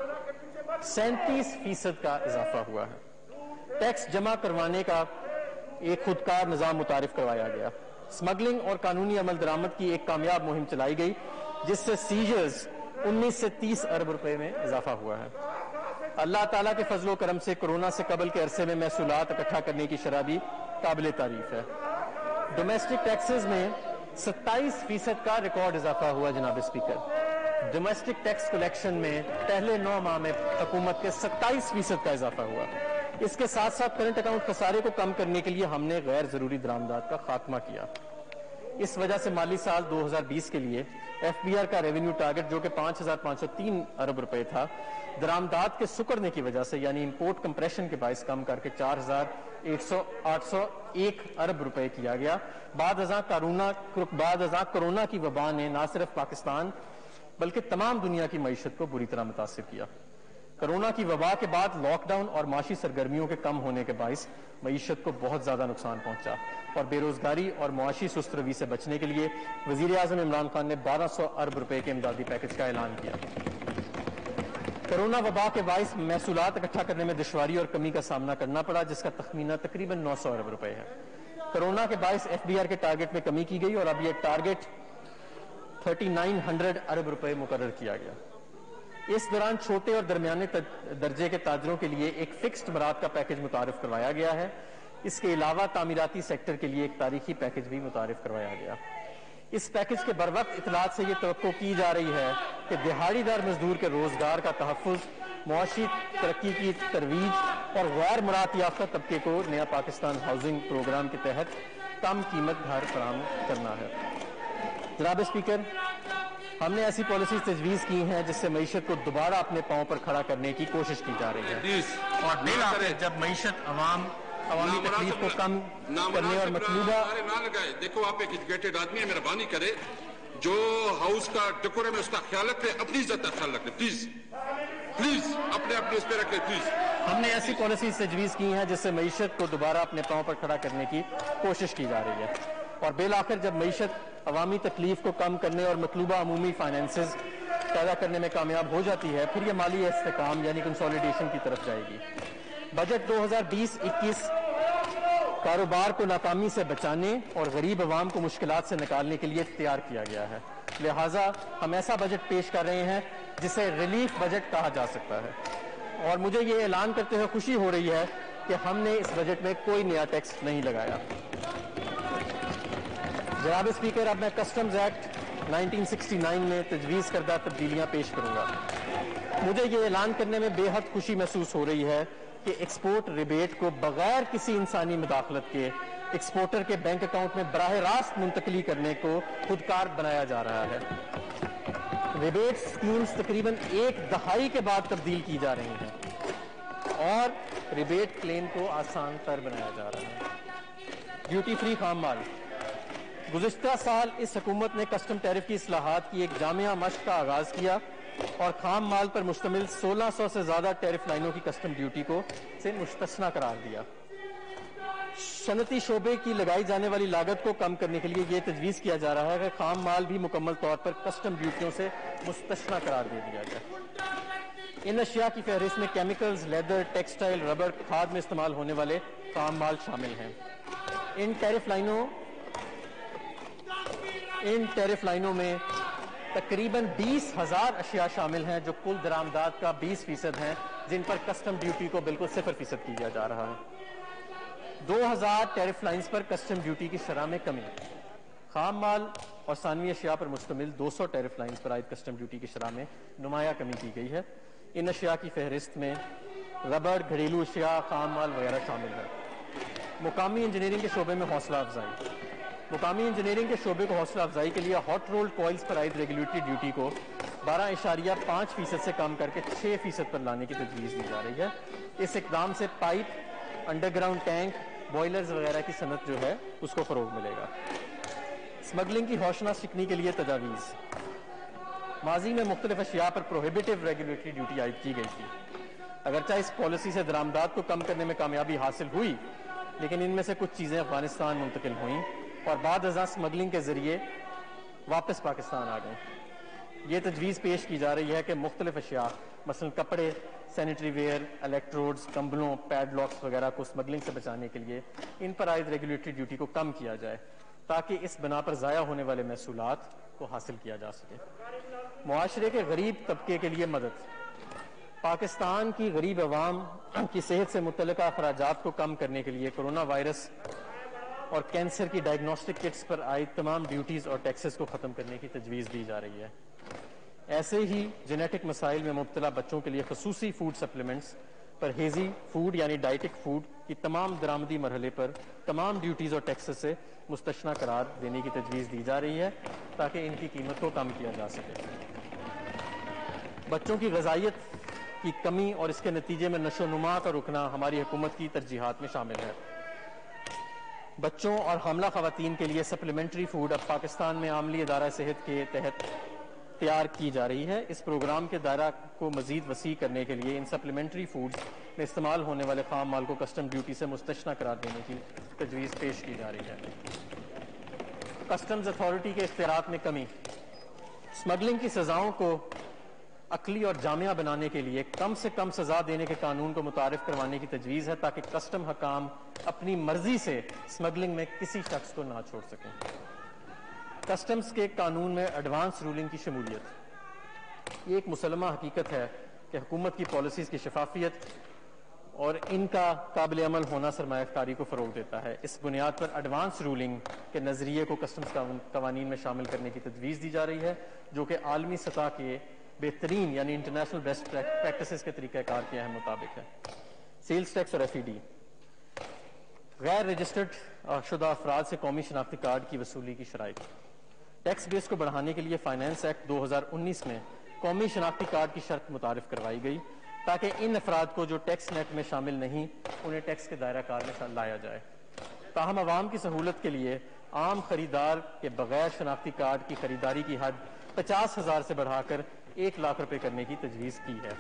سینتیس فیصد کا اضافہ ہوا ہے۔ ٹیکس جمع کروانے کا ایک خودکار نظام متعارف کروایا گیا۔ سمگلنگ اور قانونی عمل درآمد کی ایک کامیاب مہم چلائی گئی، جس سے سیجرز انیس سے تیس ارب روپے میں اضافہ ہوا ہے۔ اللہ تعالیٰ کے فضل و کرم سے کرونا سے قبل کے عرصے میں محصولات اکٹھا کرنے کی شرح بھی قابل تعریف ہے۔ ڈومیسٹک ٹیکسز میں ستائیس فیصد کا ریکارڈ اضافہ ہوا۔ جناب اسپیکر، ڈومیسٹک ٹیکس کلیکشن میں پہلے نو ماہ میں حکومت کے ستائیس فیصد کا اضافہ ہوا۔ اس کے ساتھ ساتھ کرنٹ اکاؤنٹ خسارے کو کم کرنے کے لیے ہم نے غیر ضروری درآمدات کا خاتمہ کیا۔ اس وجہ سے مالی سال دو ہزار بیس کے لیے ایف بی آر کا ریونیو ٹارگٹ جو کہ پانچ ہزار پانچ سو تین ارب روپے تھا، درآمدات کے سکڑنے کی وجہ سے یعنی امپورٹ کمپریشن کے باعث کم کر کے چار ہزار ایک سو آٹھ سو ایک ارب روپے کیا گیا۔ بعد ازاں کرونا بعد ازاں کرونا کی وبا نے نہ صرف پاکستان بلکہ تمام دنیا کی معیشت کو بری طرح متاثر کیا۔ کرونا کی وبا کے بعد لاک ڈاؤن اور معاشی سرگرمیوں کے کم ہونے کے باعث معیشت کو بہت زیادہ نقصان پہنچا اور بے روزگاری اور معاشی سست روی سے بچنے کے لیے وزیر اعظم عمران خان نے بارہ سو ارب روپے کے امدادی پیکج کا اعلان کیا۔ کرونا وبا کے باعث محصولات اکٹھا کرنے میں دشواری اور کمی کا سامنا کرنا پڑا، جس کا تخمینہ تقریباً نو سو ارب روپے ہے۔ کرونا کے باعث ایف بی آر کے ٹارگٹ میں کمی کی گئی اور اب یہ ٹارگٹ تھرٹی نائن ہنڈریڈ ارب روپے مقرر کیا گیا۔ اس دوران چھوٹے اور درمیانے درجے کے تاجروں کے لیے ایک فکسڈ برآمد کا پیکج متعارف کروایا گیا ہے۔ اس کے علاوہ تعمیراتی سیکٹر کے لیے ایک تاریخی پیکج بھی متعارف کروایا گیا۔ اس پیکج کے بروقت اطلاعات سے یہ توقع کی جا رہی ہے کہ دہاڑی دار مزدور کے روزگار کا تحفظ، معاشی ترقی کی ترویج اور غیر مراعات یافتہ طبقے کو نیا پاکستان ہاؤسنگ پروگرام کے تحت کم قیمت گھر فراہم کرنا ہے۔ جناب اسپیکر، ہم نے ایسی پالیسیز تجویز کی ہیں جس سے معیشت کو دوبارہ اپنے پاؤں پر کھڑا کرنے کی کوشش کی جا رہی ہے، اور جب معیشت عوام عوامی تکلیف کو کم کرنے اور مطلوبہ نہ لگائے. دیکھو آپ ایک ایجوکیٹڈ آدمی ہیں, مہربانی کرے جو ہاؤس کا ڈیکورم ہے اس کا خیال رکھے, اپنی عزت کا خیال رکھے پلیز پلیز, اپنے اپنے اس پہ رکھے پلیز. ہم نے ایسی پالیسیز تجویز کی ہیں جس سے معیشت کو دوبارہ اپنے پاؤں پر کھڑا کرنے کی کوشش کی جا رہی ہے, اور بالآخر جب معیشت عوامی تکلیف کو کم کرنے اور مطلوبہ عمومی فائنینسز پیدا کرنے میں کامیاب ہو جاتی ہے, پھر یہ مالی استحکام یعنی کنسولیڈیشن کی طرف جائے گی. بجٹ دو ہزار بیس اکیس کاروبار کو ناکامی سے بچانے اور غریب عوام کو مشکلات سے نکالنے کے لیے تیار کیا گیا ہے, لہٰذا ہم ایسا بجٹ پیش کر رہے ہیں جسے ریلیف بجٹ کہا جا سکتا ہے. اور مجھے یہ اعلان کرتے ہوئے خوشی ہو رہی ہے کہ ہم نے اس بجٹ میں کوئی نیا ٹیکس نہیں لگایا. جناب اسپیکر, اب میں customs act nineteen sixty nine میں تجویز کردہ تبدیلیاں پیش کروں گا. مجھے یہ اعلان کرنے میں بے حد خوشی محسوس ہو رہی ہے کہ ایکسپورٹ ریبیٹ کو بغیر کسی انسانی مداخلت کے ایکسپورٹر کے بینک اکاؤنٹ میں براہ راست منتقلی کرنے کو خودکار بنایا جا رہا ہے. ریبیٹ سکیمز تقریباً ایک دہائی کے بعد تبدیل کی جا رہی ہیں اور ریبیٹ کلیم کو آسان تر بنایا جا رہا ہے. ڈیوٹی فری خام مال. گزشتہ سال اس حکومت نے کسٹم ٹیرف کی اصلاحات کی ایک جامعہ مشق کا آغاز کیا اور خام مال پر مشتمل سولہ سو سے زیادہ ٹیرف لائنوں کی کسٹم ڈیوٹی کو سے مستثنی قرار دیا. صنعتی شعبے کی لگائی جانے والی لاگت کو کم کرنے کے لیے یہ تجویز کیا جا رہا ہے کہ خام مال بھی مکمل طور پر کسٹم ڈیوٹیوں سے مستثنی قرار دے دیا جائے. ان اشیاء کی فہرست میں کیمیکلز, لیدر, ٹیکسٹائل, ربڑ, کھاد میں استعمال ہونے والے خام مال شامل ہیں. ان ٹیرف لائنوں ان ٹیرف لائنوں میں تقریباً بیس ہزار اشیاء شامل ہیں جو کل درآمدات کا بیس فیصد ہیں, جن پر کسٹم ڈیوٹی کو بالکل صفر فیصد کیا جا رہا ہے. دو ہزار ٹیرف لائنز پر کسٹم ڈیوٹی کی شرح میں کمی. خام مال اور ثانوی اشیاء پر مشتمل دو سو ٹیرف لائنز پر عائد کسٹم ڈیوٹی کی شرح میں نمایاں کمی کی گئی ہے. ان اشیاء کی فہرست میں ربڑ, گھریلو اشیاء, خام مال وغیرہ شامل ہے. مقامی انجینئرنگ کے شعبے میں حوصلہ افزائی. مقامی انجینئرنگ کے شعبے کو حوصلہ افزائی کے لیے ہاٹ رولڈ کوئلز پر عائد ریگولیٹری ڈیوٹی کو بارہ اشاریہ پانچ فیصد سے کم کر کے چھ فیصد پر لانے کی تجویز دی جا رہی ہے. اس اقدام سے pipe, underground tank, boilers وغیرہ کی صنعت جو ہے اس کو فروغ ملے گا. اسمگلنگ کی ہوشناک شکنی کے لیے تجاویز. ماضی میں مختلف اشیاء پر پروہیبیٹو ریگولیٹری ڈیوٹی عائد کی گئی تھی. اگرچہ اس پالیسی سے درآمدات کو کم کرنے میں کامیابی حاصل ہوئی, لیکن ان میں سے کچھ چیزیں افغانستان منتقل ہوئیں اور بعد ازاں اسمگلنگ کے ذریعے واپس پاکستان آ گئیں. یہ تجویز پیش کی جا رہی ہے کہ مختلف اشیاء مثلا کپڑے, سینیٹری ویئر, الیکٹروڈز, کمبلوں, پیڈ لاکس وغیرہ کو اسمگلنگ سے بچانے کے لیے ان پر عائد ریگولیٹری ڈیوٹی کو کم کیا جائے تاکہ اس بنا پر ضائع ہونے والے محصولات کو حاصل کیا جا سکے. معاشرے کے غریب طبقے کے لیے مدد. پاکستان کی غریب عوام کی صحت سے متعلقہ اخراجات کو کم کرنے کے لیے کورونا وائرس اور کینسر کی ڈائگنوسٹک کٹس پر عائد تمام ڈیوٹیز اور ٹیکسز کو ختم کرنے کی تجویز دی جا رہی ہے. ایسے ہی جینیٹک مسائل میں مبتلا بچوں کے لیے خصوصی فوڈ سپلیمنٹس پر ہیزی فوڈ یعنی ڈائٹک فوڈ کی تمام درآمدی مرحلے پر تمام ڈیوٹیز اور ٹیکسز سے مستثنی قرار دینے کی تجویز دی جا رہی ہے تاکہ ان کی قیمت کو کم کیا جا سکے. بچوں کی غذائیت کی کمی اور اس کے نتیجے میں نشو و نما کا رکنا ہماری حکومت کی ترجیحات میں شامل ہے. بچوں اور حاملہ خواتین کے لیے سپلیمنٹری فوڈ اب پاکستان میں عاملی ادارہ صحت کے تحت تیار کی جا رہی ہے. اس پروگرام کے دائرہ کو مزید وسیع کرنے کے لیے ان سپلیمنٹری فوڈز میں استعمال ہونے والے خام مال کو کسٹم ڈیوٹی سے مستثنی قرار دینے کی تجویز پیش کی جا رہی ہے. کسٹمز اتھارٹی کے اختیارات میں کمی. اسمگلنگ کی سزاؤں کو عقلی اور جامعہ بنانے کے لیے کم سے کم سزا دینے کے قانون کو متعارف کروانے کی تجویز ہے تاکہ کسٹم حکام اپنی مرضی سے اسمگلنگ میں کسی شخص کو نہ چھوڑ سکیں. کسٹمز کے قانون میں ایڈوانس رولنگ کی شمولیت. یہ ایک مسلمہ حقیقت ہے کہ حکومت کی پالیسیز کی شفافیت اور ان کا قابل عمل ہونا سرمایہ کاری کو فروغ دیتا ہے. اس بنیاد پر ایڈوانس رولنگ کے نظریے کو کسٹمز قوانین میں شامل کرنے کی تجویز دی جا رہی ہے جو کہ عالمی سطح کے بہترین یعنی انٹرنیشنل بیسٹ پریکٹسز کے طریقہ کار کے اہم مطابق ہے. سیلز ٹیکس اور ایف ای ڈی. غیر رجسٹرڈ شدہ افراد سے قومی شناختی کارڈ کی وصولی کی شرائط. ٹیکس بیس کو بڑھانے کے لیے فائنانس ایکٹ دو ہزار انیس میں قومی شناختی کارڈ کی شرط متعارف کروائی گئی. تاکہ ان افراد کو جو ٹیکس نیٹ میں شامل نہیں انہیں ٹیکس کے دائرہ کار میں لایا جائے. تاہم عوام کی سہولت کے لیے عام خریدار کے بغیر شناختی کارڈ کی خریداری کی حد پچاس ہزار سے بڑھا کر ایک لاکھ روپے کرنے کی تجویز کی ہے.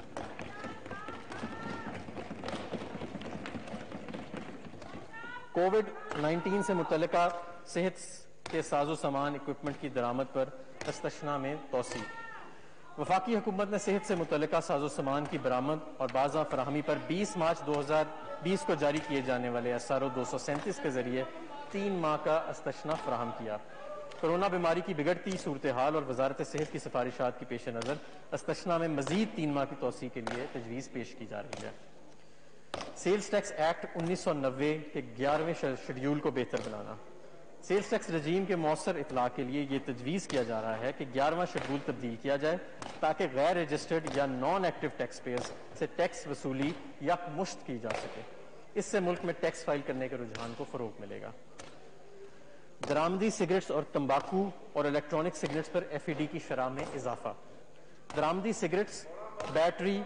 کووڈ نائنٹین سے متعلقہ صحت کے ساز و سامان اکوپمنٹ کی درآمد پر استثناء میں توسیع. وفاقی حکومت نے صحت سے متعلقہ ساز و سامان کی برآمد اور بازاں فراہمی پر بیس مارچ دو ہزار بیس کو جاری کیے جانے والے ایس آر او دو سو سینتیس کے ذریعے تین ماہ کا استثناء فراہم کیا. کرونا بیماری کی بگڑتی صورتحال اور وزارت صحت کی سفارشات کی پیش نظر استثناء میں مزید تین ماہ کی توسیع کے لیے تجویز پیش کی جا رہی ہے. سیلز ٹیکس ایکٹ انیس سو نوے کے گیارہویں شیڈیول کو بہتر بنانا. سیلز ٹیکس رجیم کے مؤثر اطلاع کے لیے یہ تجویز کیا جا رہا ہے کہ گیارہواں شیڈول تبدیل کیا جائے تاکہ غیر رجسٹرڈ یا نان ایکٹیو ٹیکس پیئرز سے ٹیکس وصولی یا مشت کی جا سکے. اس سے ملک میں ٹیکس فائل کرنے کے رجحان کو فروغ ملے گا. درآمدی سگریٹس اور تمباکو اور الیکٹرانک سگریٹس پر ایف ای ڈی کی شرح میں اضافہ. درآمدی سگریٹس، بیٹری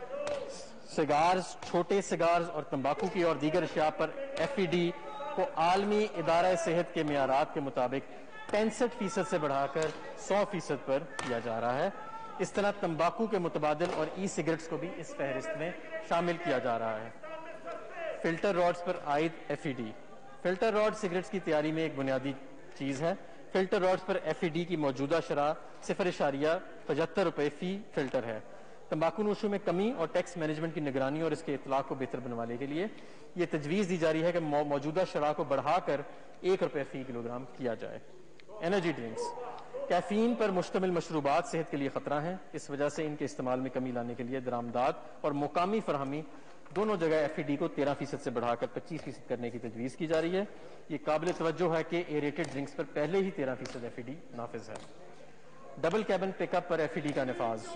سگارز، چھوٹے سگارز اور تمباکو کی اور دیگر اشیاء پر ایف ای ڈی کو عالمی ادارہ صحت کے معیارات کے مطابق پینسٹھ فیصد سے بڑھا کر سو فیصد پر کیا جا رہا ہے. اس طرح تمباکو کے متبادل اور ای سگریٹس کو بھی اس فہرست میں شامل کیا جا رہا ہے. فلٹر راڈز پر عائد F E D. Filter rod cigarettes کی تیاری میں ایک بنیادی چیز ہے. فلٹر راڈز پر ایف ای ڈی کی موجودہ شرح صفر اشاریہ پچہتر روپے فی فلٹر ہے. تمباکو نوشوں میں کمی اور ٹیکس مینجمنٹ کی نگرانی اور اس کے اطلاق کو بہتر بنوانے کے لیے یہ تجویز دی جا رہی ہے کہ موجودہ شرح کو بڑھا کر ایک روپے فی کلو گرام کیا جائے. Energy drinks. کیفین پر مشتمل مشروبات صحت کے لیے خطرہ ہیں. اس وجہ سے ان کے استعمال میں کمی لانے کے لیے درآمدات اور مقامی فراہمی دونوں جگہ ایف ای ڈی کو تیرہ فیصد سے بڑھا کر پچیس فیصد کرنے کی تجویز کی جا رہی ہے. یہ قابل توجہ ہے کہ ایریٹڈ ڈرنکس پر پہلے ہی تیرہ فیصد ایف ای ڈی نافذ ہے. ڈبل کیبن پک اپ پر ایف ای ڈی کا نفاذ.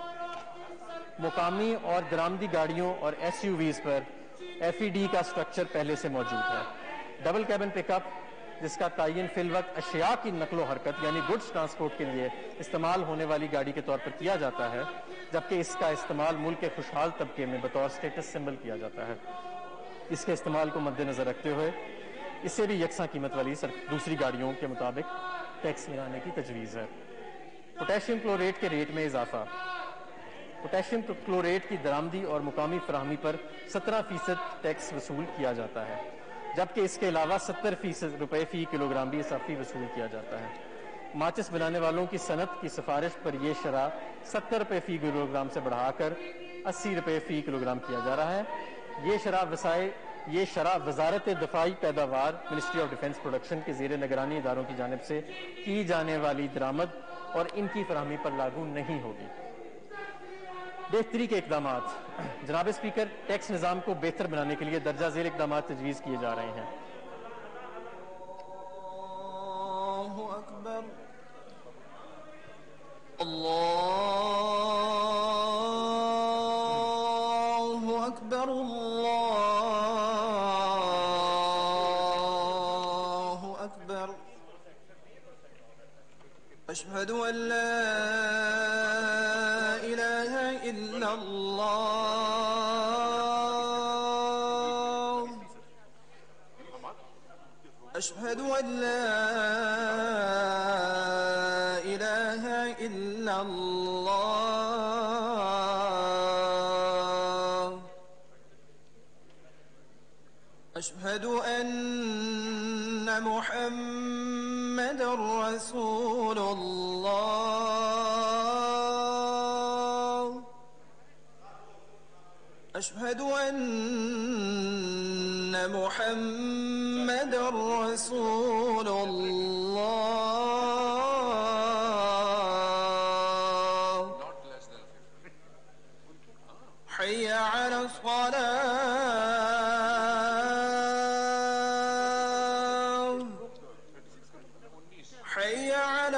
مقامی اور درآمدی گاڑیوں اور ایس یو ویز پر ایف ای ڈی کا سٹرکچر پہلے سے موجود ہے. ڈبل کیبن پک اپ جس کا تعین فی الوقت اشیاء کی نقل و حرکت یعنی گڈز ٹرانسپورٹ کے لیے استعمال ہونے والی گاڑی کے طور پر کیا جاتا ہے، جبکہ اس کا استعمال ملک کے خوشحال طبقے میں بطور سٹیٹس سمبل کیا جاتا ہے. اس کے استعمال کو مد نظر رکھتے ہوئے اس سے بھی یکساں قیمت والی دوسری گاڑیوں کے مطابق ٹیکس لگانے کی تجویز ہے. پوٹیشیم کلوریٹ کے ریٹ میں اضافہ. پوٹیشیم کلوریٹ کی درآمدی اور مقامی فراہمی پر سترہ فیصد ٹیکس وصول کیا جاتا ہے، جبکہ اس کے علاوہ ستر فیصد روپے فی کلو گرام بھی اضافی وصول کیا جاتا ہے. ماچس بنانے والوں کی صنعت کی سفارش پر یہ شرح ستر روپے فی کلو گرام سے بڑھا کر اسی روپے فی کلو گرام کیا جا رہا ہے. یہ شرح وسائل یہ شرح وزارت دفاعی پیداوار منسٹری آف ڈیفنس پروڈکشن کے زیر نگرانی اداروں کی جانب سے کی جانے والی درآمد اور ان کی فراہمی پر لاگو نہیں ہوگی. بہتری کے اقدامات. جناب اسپیکر، ٹیکس نظام کو بہتر بنانے کے لیے درجہ ذیل اقدامات تجویز کیے جا رہے ہیں. اللہ اکبر. اللہ اکبر. اللہ اکبر. اشہد ان لا الہ الا اللہ. اشہد ان لا الہ الا اللہ. اشہد ان محمد رسول اللہ. اشہد ان محمد رسول اللہ. حی علی الصلاة. حی علی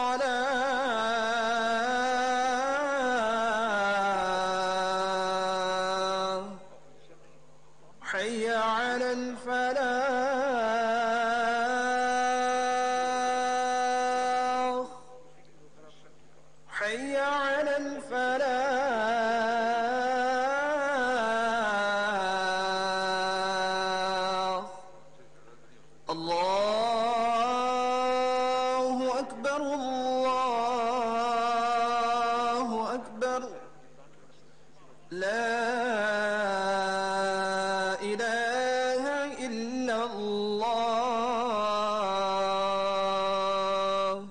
الصلاة. حی علی الفلاح. حی علی الفلاح. الله.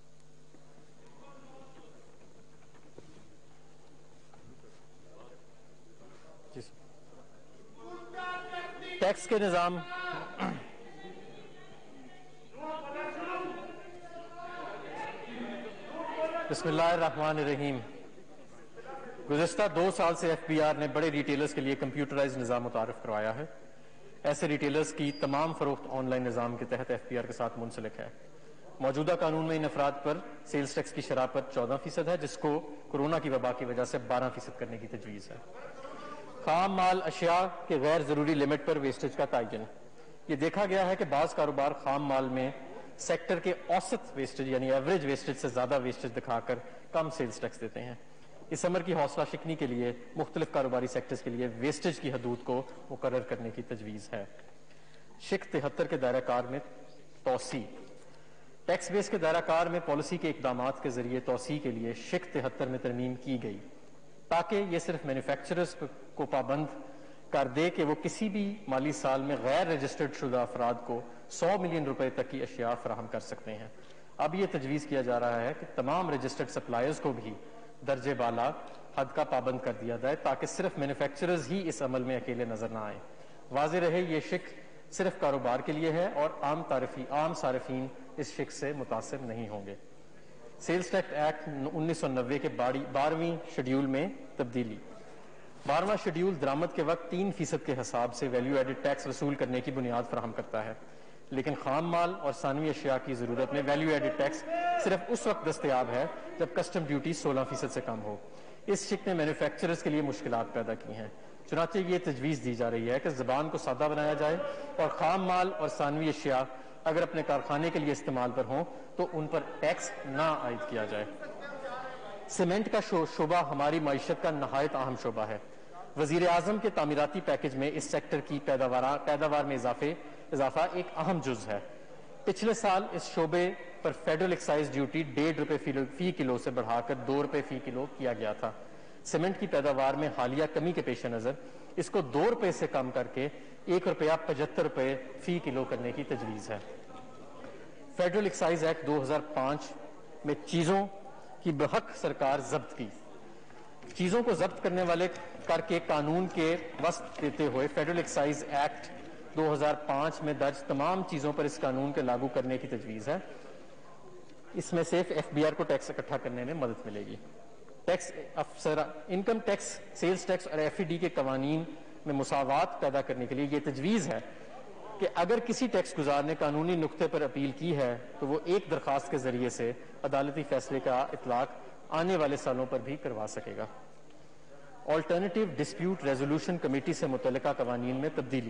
ٹیکس کے نظام بسم اللہ الرحمن الرحیم. گزشتہ دو سال سے ایف بی آر نے بڑے ریٹیلرز کے لیے کمپیوٹرائز نظام متعارف کروایا ہے. ایسے ریٹیلرز کی تمام فروخت آن لائن نظام کے تحت ایف بی آر کے ساتھ منسلک ہے. موجودہ قانون میں ان افراد پر سیلز ٹیکس کی شرح پر چودہ فیصد ہے، جس کو کورونا کی وبا کی وجہ سے بارہ فیصد کرنے کی تجویز ہے. خام مال اشیاء کے غیر ضروری لمٹ پر ویسٹیج کا تعین. یہ دیکھا گیا ہے کہ بعض کاروبار خام مال میں سیکٹر کے اوسط ویسٹیج یعنی ایوریج ویسٹیج سے زیادہ ویسٹیج دکھا کر کم سیلز ٹیکس دیتے ہیں. اس امر کی حوصلہ شکنی کے لیے مختلف کاروباری سیکٹرز کے لیے ویسٹیج کی حدود کو مقرر کرنے کی تجویز ہے. شک تہتر کے دائرہ کار میں توسیع. ٹیکس بیس کے دائرہ کار میں پالیسی کے اقدامات کے ذریعے توسیع کے لیے شک تہتر میں ترمیم کی گئی تاکہ یہ صرف مینوفیکچررز کو پابند کر دے کہ وہ کسی بھی مالی سال میں غیر رجسٹرڈ شدہ افراد کو سو ملین روپے تک کی اشیاء فراہم کر سکتے ہیں. اب یہ تجویز کیا جا رہا ہے کہ تمام رجسٹرڈ سپلائرز کو بھی درجے بالا حد کا پابند کر دیا جائے تاکہ صرف مینوفیکچررز ہی اس عمل میں اکیلے نظر نہ آئیں. واضح رہے یہ شک صرف کاروبار کے لیے ہے اور عام تعرفی عام صارفین اس شک سے متاثر نہیں ہوں گے. سیلز ٹیکس ایکٹ انیس سو نوے کے بارہویں شیڈیول میں تبدیلی. بارہواں شیڈیول درآمد کے وقت تین فیصد کے حساب سے ویلیو ایڈڈ ٹیکس وصول کرنے کی بنیاد فراہم کرتا ہے، لیکن خام مال اور ثانوی اشیاء کی ضرورت میں ویلیو ایڈڈ ٹیکس صرف اس وقت دستیاب ہے جب کسٹم ڈیوٹی سولہ فیصد سے کم ہو. اس شک نے مینوفیکچررز کے لیے مشکلات پیدا کی ہیں. چنانچہ یہ تجویز دی جا رہی ہے کہ زبان کو سادہ بنایا جائے اور خام مال اور ثانوی اشیاء اگر اپنے کارخانے کے لیے استعمال پر ہوں تو ان پر ٹیکس نہ عائد کیا جائے. سیمنٹ کا شعبہ ہماری معیشت کا نہایت اہم شعبہ ہے. وزیر اعظم کے تعمیراتی پیکج میں اس سیکٹر کی پیداوار میں اضافے اضافہ ایک اہم جز ہے. پچھلے سال اس شعبے پر فیڈرل ایکسائز ڈیوٹی ڈیڑھ روپے فی کلو سے بڑھا کر دو روپے فی کلو کیا گیا تھا. سیمنٹ کی پیداوار میں حالیہ کمی کے پیش نظر اس کو دو روپے سے کم کر کے ایک روپیہ پچہتر روپے فی کلو کرنے کی تجویز ہے. فیڈرل ایکسائز ایکٹ دو ہزار پانچ میں چیزوں کی بحق سرکار ضبط کی. چیزوں کو ضبط کرنے والے کر کے قانون کے وسط دیتے ہوئے فیڈرل ایکسائز ایکٹ دو ہزار پانچ میں درج تمام چیزوں پر اس قانون کے لاگو کرنے کی تجویز ہے. اس میں صرف ایف بی آر کو ٹیکس اکٹھا کرنے میں مدد ملے گی. ٹیکس افسر انکم ٹیکس سیلز ٹیکس اور ایف ای ڈی کے قوانین میں مساوات پیدا کرنے کے لیے یہ تجویز ہے کہ اگر کسی ٹیکس گزار نے قانونی نقطے پر اپیل کی ہے تو وہ ایک درخواست کے ذریعے سے عدالتی فیصلے کا اطلاق آنے والے سالوں پر بھی کروا سکے گا. آلٹرنیٹیو ڈسپیوٹ ریزولوشن کمیٹی سے متعلقہ قوانین میں تبدیلی.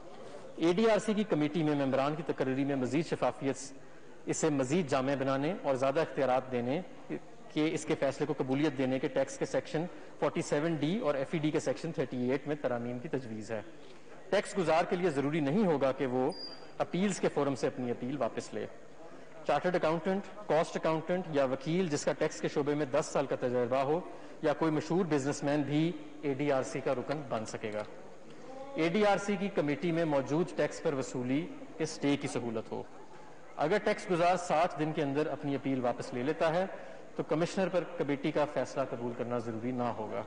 اے ڈی آر سی کی کمیٹی میں ممبران کی تقرری میں مزید شفافیت اسے مزید جامع بنانے اور زیادہ اختیارات دینے کہ اس کے فیصلے کو قبولیت دینے کے ٹیکس کے سیکشن سینتالیس ڈی اور ایف ای ڈی کے سیکشن اڑتیس میں ترامیم کی تجویز ہے. ٹیکس گزار کے لیے ضروری نہیں ہوگا کہ وہ اپیلز کے فورم سے اپنی اپیل واپس لے. چارٹرڈ اکاؤنٹنٹ، کاسٹ اکاؤنٹنٹ یا وکیل جس کا ٹیکس کے شعبے میں دس سال کا تجربہ ہو یا کوئی مشہور بزنس مین بھی اے ڈی آر سی کا رکن بن سکے گا. اے ڈی آر سی کی کمیٹی میں موجود ٹیکس پر وصولی کے سٹے کی سہولت ہو. اگر ٹیکس گزار ساٹھ دن کے اندر اپنی اپیل واپس لے لیتا ہے تو کمشنر پر کمیٹی کا فیصلہ قبول کرنا ضروری نہ ہوگا.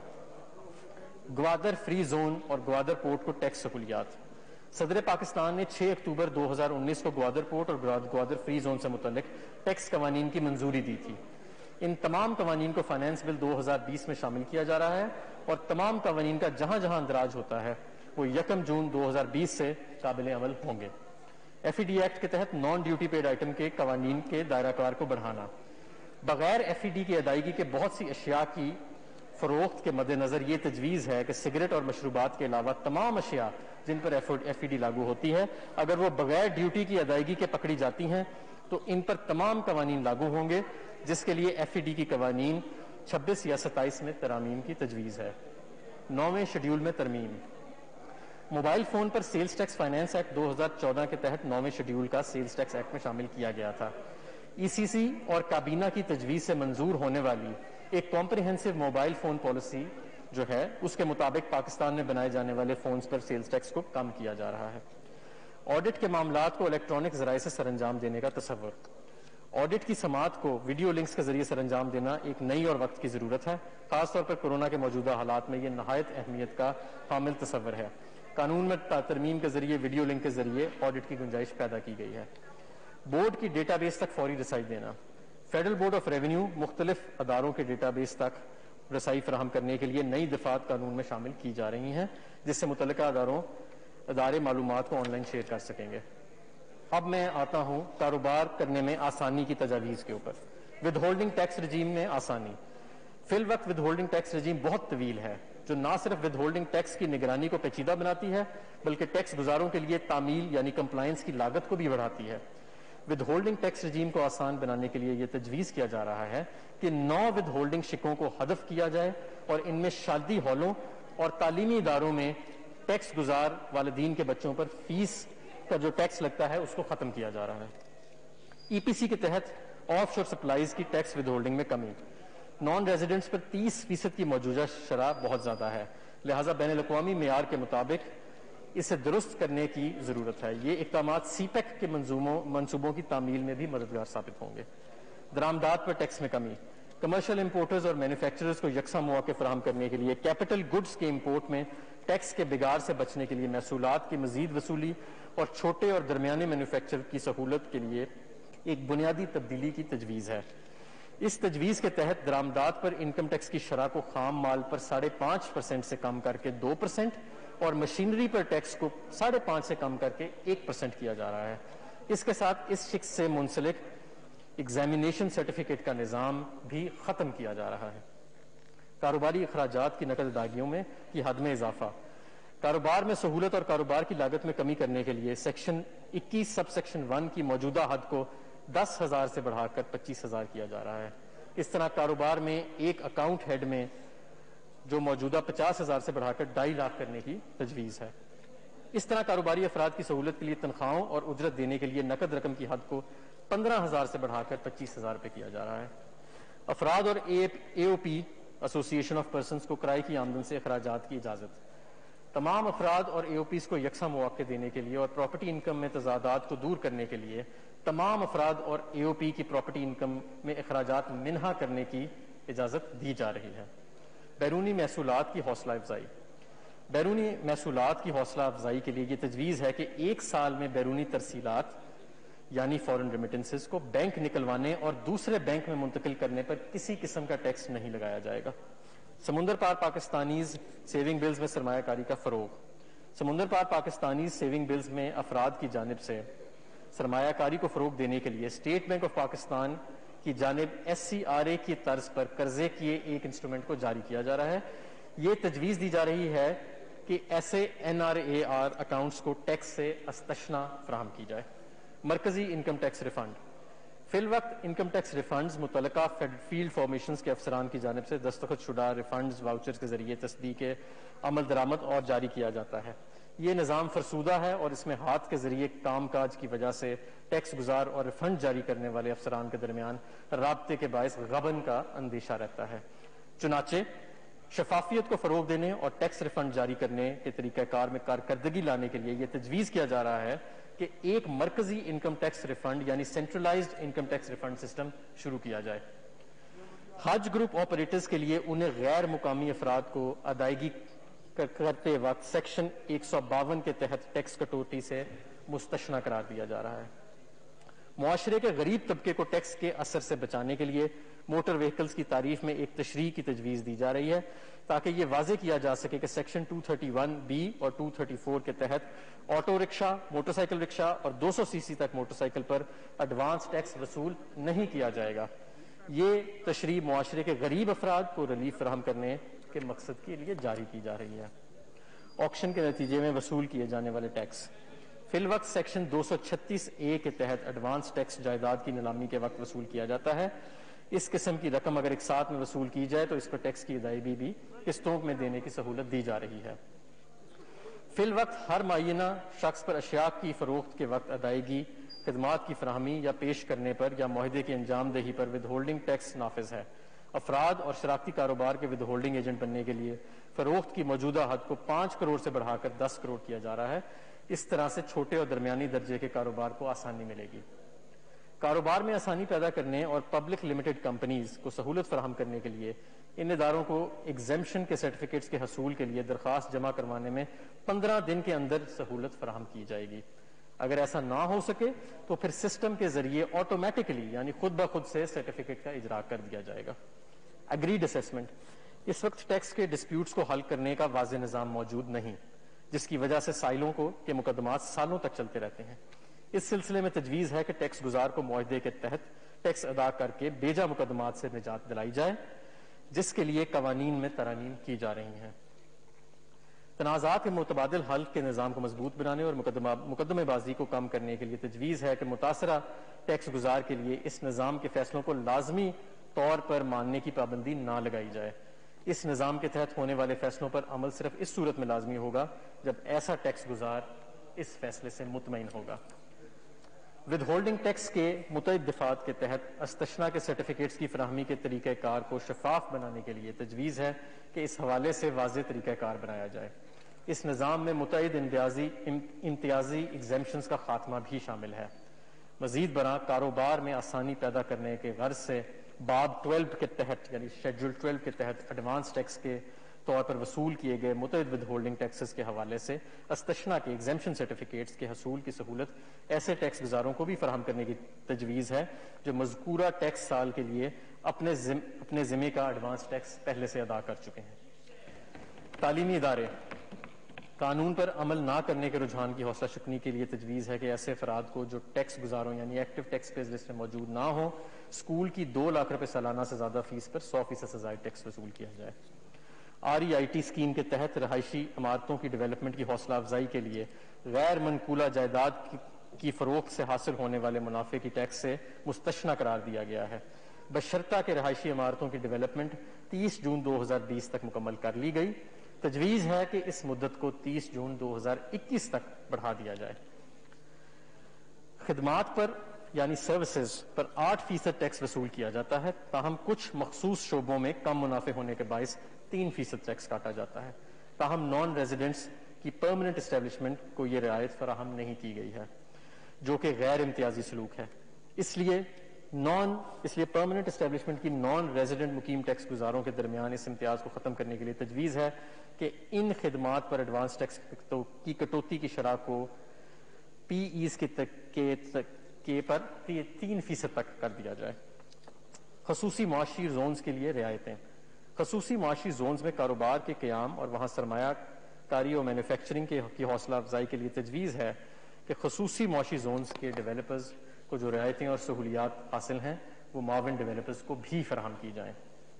گوادر فری زون اور گوادر پورٹ کو ٹیکس سہولیات. صدر پاکستان نے چھ اکتوبر دو ہزار انیس کو گوادر پورٹ اور گوادر فری زون سے متعلق ٹیکس قوانین کی منظوری دی تھی. ان تمام قوانین کو فائنانس بل دو ہزار بیس میں شامل کیا جا رہا ہے اور تمام قوانین کا جہاں جہاں اندراج ہوتا ہے وہ یکم جون دو ہزار بیس سے قابل عمل ہوں گے. ایف ای ڈی ایکٹ کے تحت نان ڈیوٹی پیڈ آئٹم کے قوانین کے دائرہ کار کو بڑھانا. بغیر ایف ای ڈی کی ادائیگی کے بہت سی اشیاء کی فروخت کے مد نظر یہ تجویز ہے کہ سگریٹ اور مشروبات کے علاوہ تمام اشیاء جن پر ایف ای ڈی لاگو ہوتی ہے اگر وہ بغیر ڈیوٹی کی ادائیگی کے پکڑی جاتی ہیں تو ان پر تمام قوانین لاگو ہوں گے، جس کے لیے ایف ای ڈی کی قوانین چھبیس یا ستائیس میں ترامیم کی تجویز ہے. نویں شیڈیول میں ترمیم. موبائل فون پر سیلز ٹیکس فائنانس ایکٹ دو ہزار چودہ کے تحت نویں شیڈیول کا سیلز ٹیکس ایکٹ میں شامل کیا گیا تھا. ای سی سی اور کابینہ کی تجویز سے منظور ہونے والی ایک کمپریہنسو موبائل فون پالیسی جو ہے اس کے مطابق پاکستان میں بنائے جانے والے فونز پر سیلز ٹیکس کو کم کیا جا رہا ہے. آڈٹ کے معاملات کو الیکٹرانک ذرائع سے سر انجام دینے کا تصور. آڈٹ کی سماعت کو ویڈیو لنکس کے ذریعے سر انجام دینا ایک نئی اور وقت کی ضرورت ہے. خاص طور پر کورونا کے موجودہ حالات میں یہ نہایت اہمیت کا حامل تصور ہے. قانون میں ترمیم کے ذریعے ویڈیو لنک کے ذریعے آڈٹ کی گنجائش پیدا کی گئی ہے. بورڈ کی ڈیٹا بیس تک فوری رسائی دینا. فیڈرل بورڈ آف ریونیو مختلف اداروں کے ڈیٹا بیس تک رسائی فراہم کرنے کے لیے نئی دفعات قانون میں شامل کی جا رہی ہیں جس سے متعلقہ اداروں ادارے معلومات کو آن لائن شیئر کر سکیں گے. اب میں آتا ہوں کاروبار کرنے میں آسانی کی تجاویز کے اوپر. ود ہولڈنگ ٹیکس رجیم میں آسانی. فی الوقت ود ہولڈنگ ٹیکس رجیم بہت طویل ہے جو نہ صرف ود ہولڈنگ ٹیکس کی نگرانی کو پیچیدہ بناتی ہے بلکہ ٹیکس گزاروں کے لیے تعمیل یعنی کمپلائنس کی لاگت کو بھی بڑھاتی ہے. ود ہولڈنگ ٹیکس رجیم کو آسان بنانے کے لیے یہ تجویز کیا جا رہا ہے کہ نو ود ہولڈنگ شکوں کو حذف کیا جائے اور ان میں شادی ہالوں اور تعلیمی اداروں میں ٹیکس گزار والدین کے بچوں پر فیس کا جو ٹیکس لگتا ہے اس کو ختم کیا جا رہا ہے. ای پی سی کے تحت آف شور سپلائیز کی ٹیکس ود ہولڈنگ میں کمی. نان ریزیڈنٹس پر تیس فیصد کی موجودہ شرح بہت زیادہ ہے لہٰذا بین الاقوامی معیار کے مطابق اسے درست کرنے کی ضرورت ہے. یہ اقدامات سی پیک کے منظوموں منصوبوں کی تعمیل میں بھی مددگار ثابت ہوں گے. درآمدات پر ٹیکس میں کمی. کمرشل امپورٹرز اور مینوفیکچررز کو یکساں مواقع فراہم کرنے کے لیے کیپٹل گڈز کے امپورٹ میں ٹیکس کے بگاڑ سے بچنے کے لیے محصولات کی مزید وصولی اور چھوٹے اور درمیانے مینوفیکچر کی سہولت کے لیے ایک بنیادی تبدیلی کی تجویز ہے. اس تجویز کے تحت درآمدات پر انکم ٹیکس کی شرح کو خام مال پر ساڑھے پانچ پرسنٹ سے کم کر کے دو پرسنٹ اور مشینری پر ٹیکس کو ساڑھے پانچ سے کم کر کے ایک پرسنٹ کیا جا رہا ہے. اس کے ساتھ اس شخص سے منسلک ایگزامینیشن سرٹیفکیٹ کا نظام بھی ختم کیا جا رہا ہے. کاروباری اخراجات کی نقد ادائیگیوں میں کی حد میں اضافہ. کاروبار میں سہولت اور کاروبار کی لاگت میں کمی کرنے کے لیے سیکشن اکیس سب سیکشن ون کی موجودہ حد کو دس ہزار سے بڑھا کر پچیس ہزار کیا جا رہا ہے. اس طرح کاروبار میں ایک اکاؤنٹ ہیڈ میں جو موجودہ پچاس ہزار سے بڑھا کر ڈھائی لاکھ کرنے کی تجویز ہے. اس طرح کاروباری افراد کی سہولت کے لیے تنخواہوں اور اجرت دینے کے لیے نقد رقم کی حد کو پندرہ ہزار سے بڑھا کر پچیس ہزار روپے کیا جا رہا ہے. افراد اور اے او پی ایسوسی ایشن آف پرسنز کو کرائے کی آمدن سے اخراجات کی اجازت. تمام افراد اور اے او پیز کو یکساں مواقع دینے کے لیے اور پراپرٹی انکم میں تضادات کو دور کرنے کے لیے تمام افراد اور اے او پی کی پراپرٹی انکم میں اخراجات منہا کرنے کی اجازت دی جا رہی ہے. بیرونی محصولات کی حوصلہ افزائی. بیرونی محصولات کی حوصلہ افزائی کے لیے یہ تجویز ہے کہ ایک سال میں بیرونی ترسیلات یعنی فورن ریمیٹنسز کو بینک نکلوانے اور دوسرے بینک میں منتقل کرنے پر کسی قسم کا ٹیکس نہیں لگایا جائے گا. سمندر پار پاکستانیز سیونگ بلز میں سرمایہ کاری کا فروغ. سمندر پار پاکستانیز سیونگ بلز میں افراد کی جانب سے سرمایہ کاری کو فروغ دینے کے لیے اسٹیٹ بینک آف پاکستان کی جانب ایس سی آر اے کی طرز پر قرضے کیے ایک انسٹرومنٹ کو جاری کیا جا رہا ہے. یہ تجویز دی جا رہی ہے کہ ایسے N R A R accounts کو ٹیکس سے استثنا فراہم کی جائے. مرکزی انکم ٹیکس ریفنڈ. فی الوقت انکم ٹیکس ریفنڈز متعلقہ فیلڈ فارمیشنز کے افسران کی جانب سے دستخط شدہ ریفنڈز واؤچرز کے ذریعے تصدیق عمل درآمد اور جاری کیا جاتا ہے. یہ نظام فرسودہ ہے اور اس میں ہاتھ کے ذریعے کام کاج کی وجہ سے ٹیکس گزار اور ریفنڈ جاری کرنے والے افسران کے درمیان رابطے کے باعث غبن کا اندیشہ رہتا ہے. چنانچہ شفافیت کو فروغ دینے اور ٹیکس ریفنڈ جاری کرنے کے طریقہ کار میں کارکردگی لانے کے لیے یہ تجویز کیا جا رہا ہے کہ ایک مرکزی انکم ٹیکس ریفنڈ یعنی centralised income tax refund system شروع کیا جائے. حج گروپ آپریٹرز کے لیے انہیں غیر مقامی افراد کو ادائیگی کرتے وقت سیکشن ایک سو باون کے تحت ٹیکس کٹوتی سے مستثنا قرار دیا جا رہا ہے. معاشرے کے غریب طبقے کو ٹیکس کے اثر سے بچانے کے لیے موٹر وہیکلز کی تعریف میں ایک تشریح کی تجویز دی جا رہی ہے تاکہ یہ واضح کیا جا سکے کہ سیکشن دو سو اکتیس بی اور دو سو چونتیس کے تحت auto rickshaw, motorcycle rickshaw اور دو سو سی سی تک موٹر سائیکل پر ایڈوانس ٹیکس وصول نہیں کیا جائے گا. یہ تشریح معاشرے کے غریب افراد کو ریلیف فراہم کرنے کے مقصد کے لیے جاری کی جا رہی ہے. آکشن کے نتیجے میں وصول کیے جانے والے ٹیکس. فی الوقت سیکشن دو سو چھتیس اے کے تحت ایڈوانس ٹیکس جائیداد کی نیلامی کے وقت وصول کیا جاتا ہے. اس قسم کی رقم اگر ایک ساتھ میں وصول کی جائے تو اس پر ٹیکس کی ادائیگی بھی قسطوں میں دینے کی سہولت دی جا رہی ہے. فی الوقت ہر معینہ شخص پر اشیاء کی فروخت کے وقت ادائیگی، خدمات کی فراہمی یا پیش کرنے پر یا معاہدے کی انجام دہی پر ود ہولڈنگ ٹیکس نافذ ہے. افراد اور شراکتی کاروبار کے ود ہولڈنگ ایجنٹ بننے کے لیے فروخت کی موجودہ حد کو پانچ کروڑ سے بڑھا کر دس کروڑ کیا جا رہا ہے. اس طرح سے چھوٹے اور درمیانی درجے کے کاروبار کو آسانی ملے گی۔ کاروبار میں آسانی پیدا کرنے اور پبلک لمیٹڈ کمپنیز کو سہولت فراہم کرنے کے لیے ان اداروں کو ایگزیمپشن کے سرٹیفکیٹس کے حصول کے لیے درخواست جمع کروانے میں پندرہ دن کے اندر سہولت فراہم کی جائے گی۔ اگر ایسا نہ ہو سکے تو پھر سسٹم کے ذریعے آٹومیٹکلی یعنی خود بخود سے سرٹیفکیٹ کا اجرا کر دیا جائے گا۔ اگریڈ اسیسمنٹ، اس وقت ٹیکس کے ڈسپیوٹس کو حل کرنے کا واضح نظام موجود نہیں، جس کی وجہ سے سائلوں کو کے مقدمات سالوں تک چلتے رہتے ہیں۔ اس سلسلے میں تجویز ہے کہ ٹیکس گزار کو معاہدے کے تحت ٹیکس ادا کر کے بیجا مقدمات سے نجات دلائی جائے، جس کے لیے قوانین میں ترامیم کی جا رہی ہیں۔ تنازعات کے متبادل حل کے نظام کو مضبوط بنانے اور مقدمہ بازی کو کم کرنے کے لیے تجویز ہے کہ متاثرہ ٹیکس گزار کے لیے اس نظام کے فیصلوں کو لازمی طور پر ماننے کی پابندی نہ لگائی جائے۔ اس نظام کے تحت ہونے والے فیصلوں پر عمل صرف اس صورت میں لازمی ہوگا جب ایسا ٹیکس گزار اس فیصلے سے مطمئن ہوگا۔ ود ہولڈنگ ٹیکس کے متعدد دفعات کے تحت استثناء کے سرٹیفکیٹس کی فراہمی کے طریقہ کار کو شفاف بنانے کے لیے تجویز ہے کہ اس حوالے سے واضح طریقہ کار بنایا جائے۔ اس نظام میں متعدد امتیازی امتیازی ایگزیمپشنز کا خاتمہ بھی شامل ہے۔ مزید برآں کاروبار میں آسانی پیدا کرنے کے غرض سے باب بارہ کے تحت یعنی شیڈول بارہ کے تحت ایڈوانس ٹیکس کے طور پر وصول کیے گئے متعدد ود ہولڈنگ ٹیکسز کے حوالے سے استثناء کے ایگزیمپشن سرٹیفکیٹس کے حصول کی سہولت ایسے ٹیکس گزاروں کو بھی فراہم کرنے کی تجویز ہے جو مذکورہ ٹیکس سال کے لیے اپنے ذم اپنے ذمے کا ایڈوانس ٹیکس پہلے سے ادا کر چکے ہیں۔ تعلیمی ادارے، قانون پر عمل نہ کرنے کے رجحان کی حوصلہ شکنی کے لیے تجویز ہے کہ ایسے افراد کو جو ٹیکس گزاروں یعنی ایکٹیو ٹیکس پیئرز لسٹ میں موجود نہ ہوں، اسکول کی دو لاکھ روپے سالانہ سے زیادہ فیس پر سو فیصد سے زائد ٹیکس وصول کیا جائے۔ R E I T scheme کے تحت رہائشی عمارتوں کی ڈیولپمنٹ کی حوصلہ افزائی کے لیے غیر منقولہ جائیداد کی فروخت سے حاصل ہونے والے منافع کی ٹیکس سے مستثنیٰ قرار دیا گیا ہے، بشرطہ کہ رہائشی عمارتوں کی ڈیولپمنٹ تیس جون دو ہزار بیس تک مکمل کر لی گئی۔ تجویز ہے کہ اس مدت کو تیس جون دو ہزار اکیس تک بڑھا دیا جائے۔ خدمات پر یعنی سروسز پر آٹھ فیصد ٹیکس وصول کیا جاتا ہے، تاہم کچھ مخصوص شعبوں میں کم منافع ہونے کے باعث تین فیصد ٹیکس کاٹا جاتا ہے، تاہم نان ریزیڈنٹس کی پرماننٹ اسٹیبلشمنٹ کو یہ رعایت فراہم نہیں کی گئی ہے، جو کہ غیر امتیازی سلوک ہے۔ اس لیے نان اس لیے پرماننٹ اسٹیبلشمنٹ کی نان ریزیڈنٹ مقیم ٹیکس گزاروں کے درمیان اس امتیاز کو ختم کرنے کے لیے تجویز ہے کہ ان خدمات پر ایڈوانس ٹیکس کی کٹوتی کی شرح کو پی ایز کے کے پر تین فیصد تک کر دیا جائے۔ خصوصی معاشی زونز کے لیے رعایتیں، خصوصی معاشی زونز میں کاروبار کے قیام اور وہاں سرمایہ کاری اور مینوفیکچرنگ کی حوصلہ افزائی کے لیے تجویز ہے کہ خصوصی معاشی زونز کے ڈیولپرز کو جو رعایتیں اور سہولیات حاصل ہیں وہ معاون ڈیولپرز کو بھی فراہم کی جائیں۔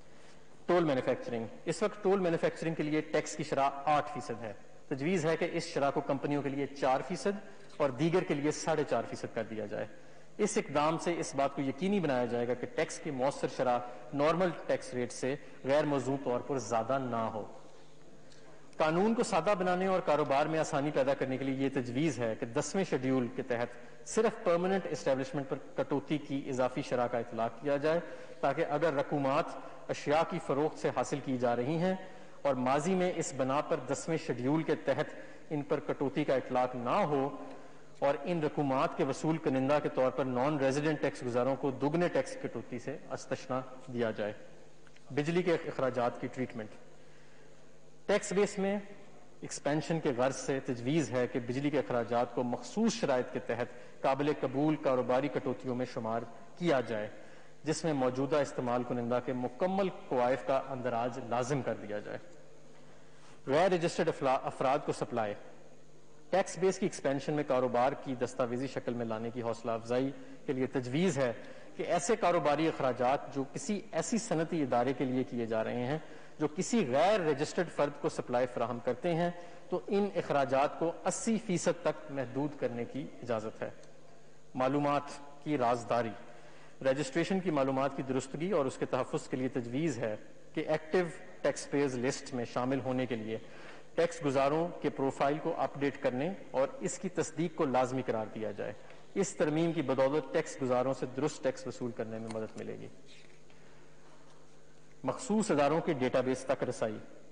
ٹول مینوفیکچرنگ، اس وقت ٹول مینوفیکچرنگ کے لیے ٹیکس کی شرح آٹھ فیصد ہے۔ تجویز ہے کہ اس شرح کو کمپنیوں کے لیے چار فیصد اور دیگر کے لیے ساڑھے چار فیصد کر دیا جائے۔ اس اقدام سے اس بات کو یقینی بنایا جائے گا کہ ٹیکس کی مؤثر شرح نارمل ٹیکس ریٹ سے غیر موزوں طور پر زیادہ نہ ہو۔ قانون کو سادہ بنانے اور کاروبار میں آسانی پیدا کرنے کے لیے یہ تجویز ہے کہ دسویں شیڈیول کے تحت صرف پرماننٹ اسٹیبلشمنٹ پر کٹوتی کی اضافی شرح کا اطلاق کیا جائے، تاکہ اگر رقومات اشیاء کی فروخت سے حاصل کی جا رہی ہیں اور ماضی میں اس بنا پر دسویں شیڈیول کے تحت ان پر کٹوتی کا اطلاق نہ ہو اور ان رقومات کے وصول کنندہ کے طور پر نان ریزیڈنٹ ٹیکس گزاروں کو دگنے ٹیکس کٹوتی سے استثناء دیا جائے۔ بجلی کے اخراجات کی ٹریٹمنٹ، ٹیکس بیس میں ایکسپینشن کے غرض سے تجویز ہے کہ بجلی کے اخراجات کو مخصوص شرائط کے تحت قابل قبول کاروباری کٹوتیوں میں شمار کیا جائے، جس میں موجودہ استعمال کنندہ کے مکمل کوائف کا اندراج لازم کر دیا جائے۔ غیر رجسٹرڈ افراد کو سپلائی، ٹیکس بیس کی ایکسپینشن میں کاروبار کی دستاویزی شکل میں لانے کی حوصلہ افزائی کے لیے تجویز ہے کہ ایسے کاروباری اخراجات جو کسی ایسی صنعتی ادارے کے لیے کیے جا رہے ہیں جو کسی غیر رجسٹرڈ فرد کو سپلائی فراہم کرتے ہیں تو ان اخراجات کو اسی فیصد تک محدود کرنے کی اجازت ہے۔ معلومات کی رازداری، رجسٹریشن کی معلومات کی درستگی اور اس کے تحفظ کے لیے تجویز ہے کہ ایکٹیو ٹیکس پیئرز لسٹ میں شامل ہونے کے لیے ٹیکس گزاروں کے پروفائل کو اپ ڈیٹ کرنے اور اس کی تصدیق کو لازمی قرار دیا جائے۔ اس ترمیم کی بدولت ٹیکس گزاروں سے درست ٹیکس وصول کرنے میں مدد ملے گی۔ مخصوص اداروں کے ڈیٹا بیس تک رسائی،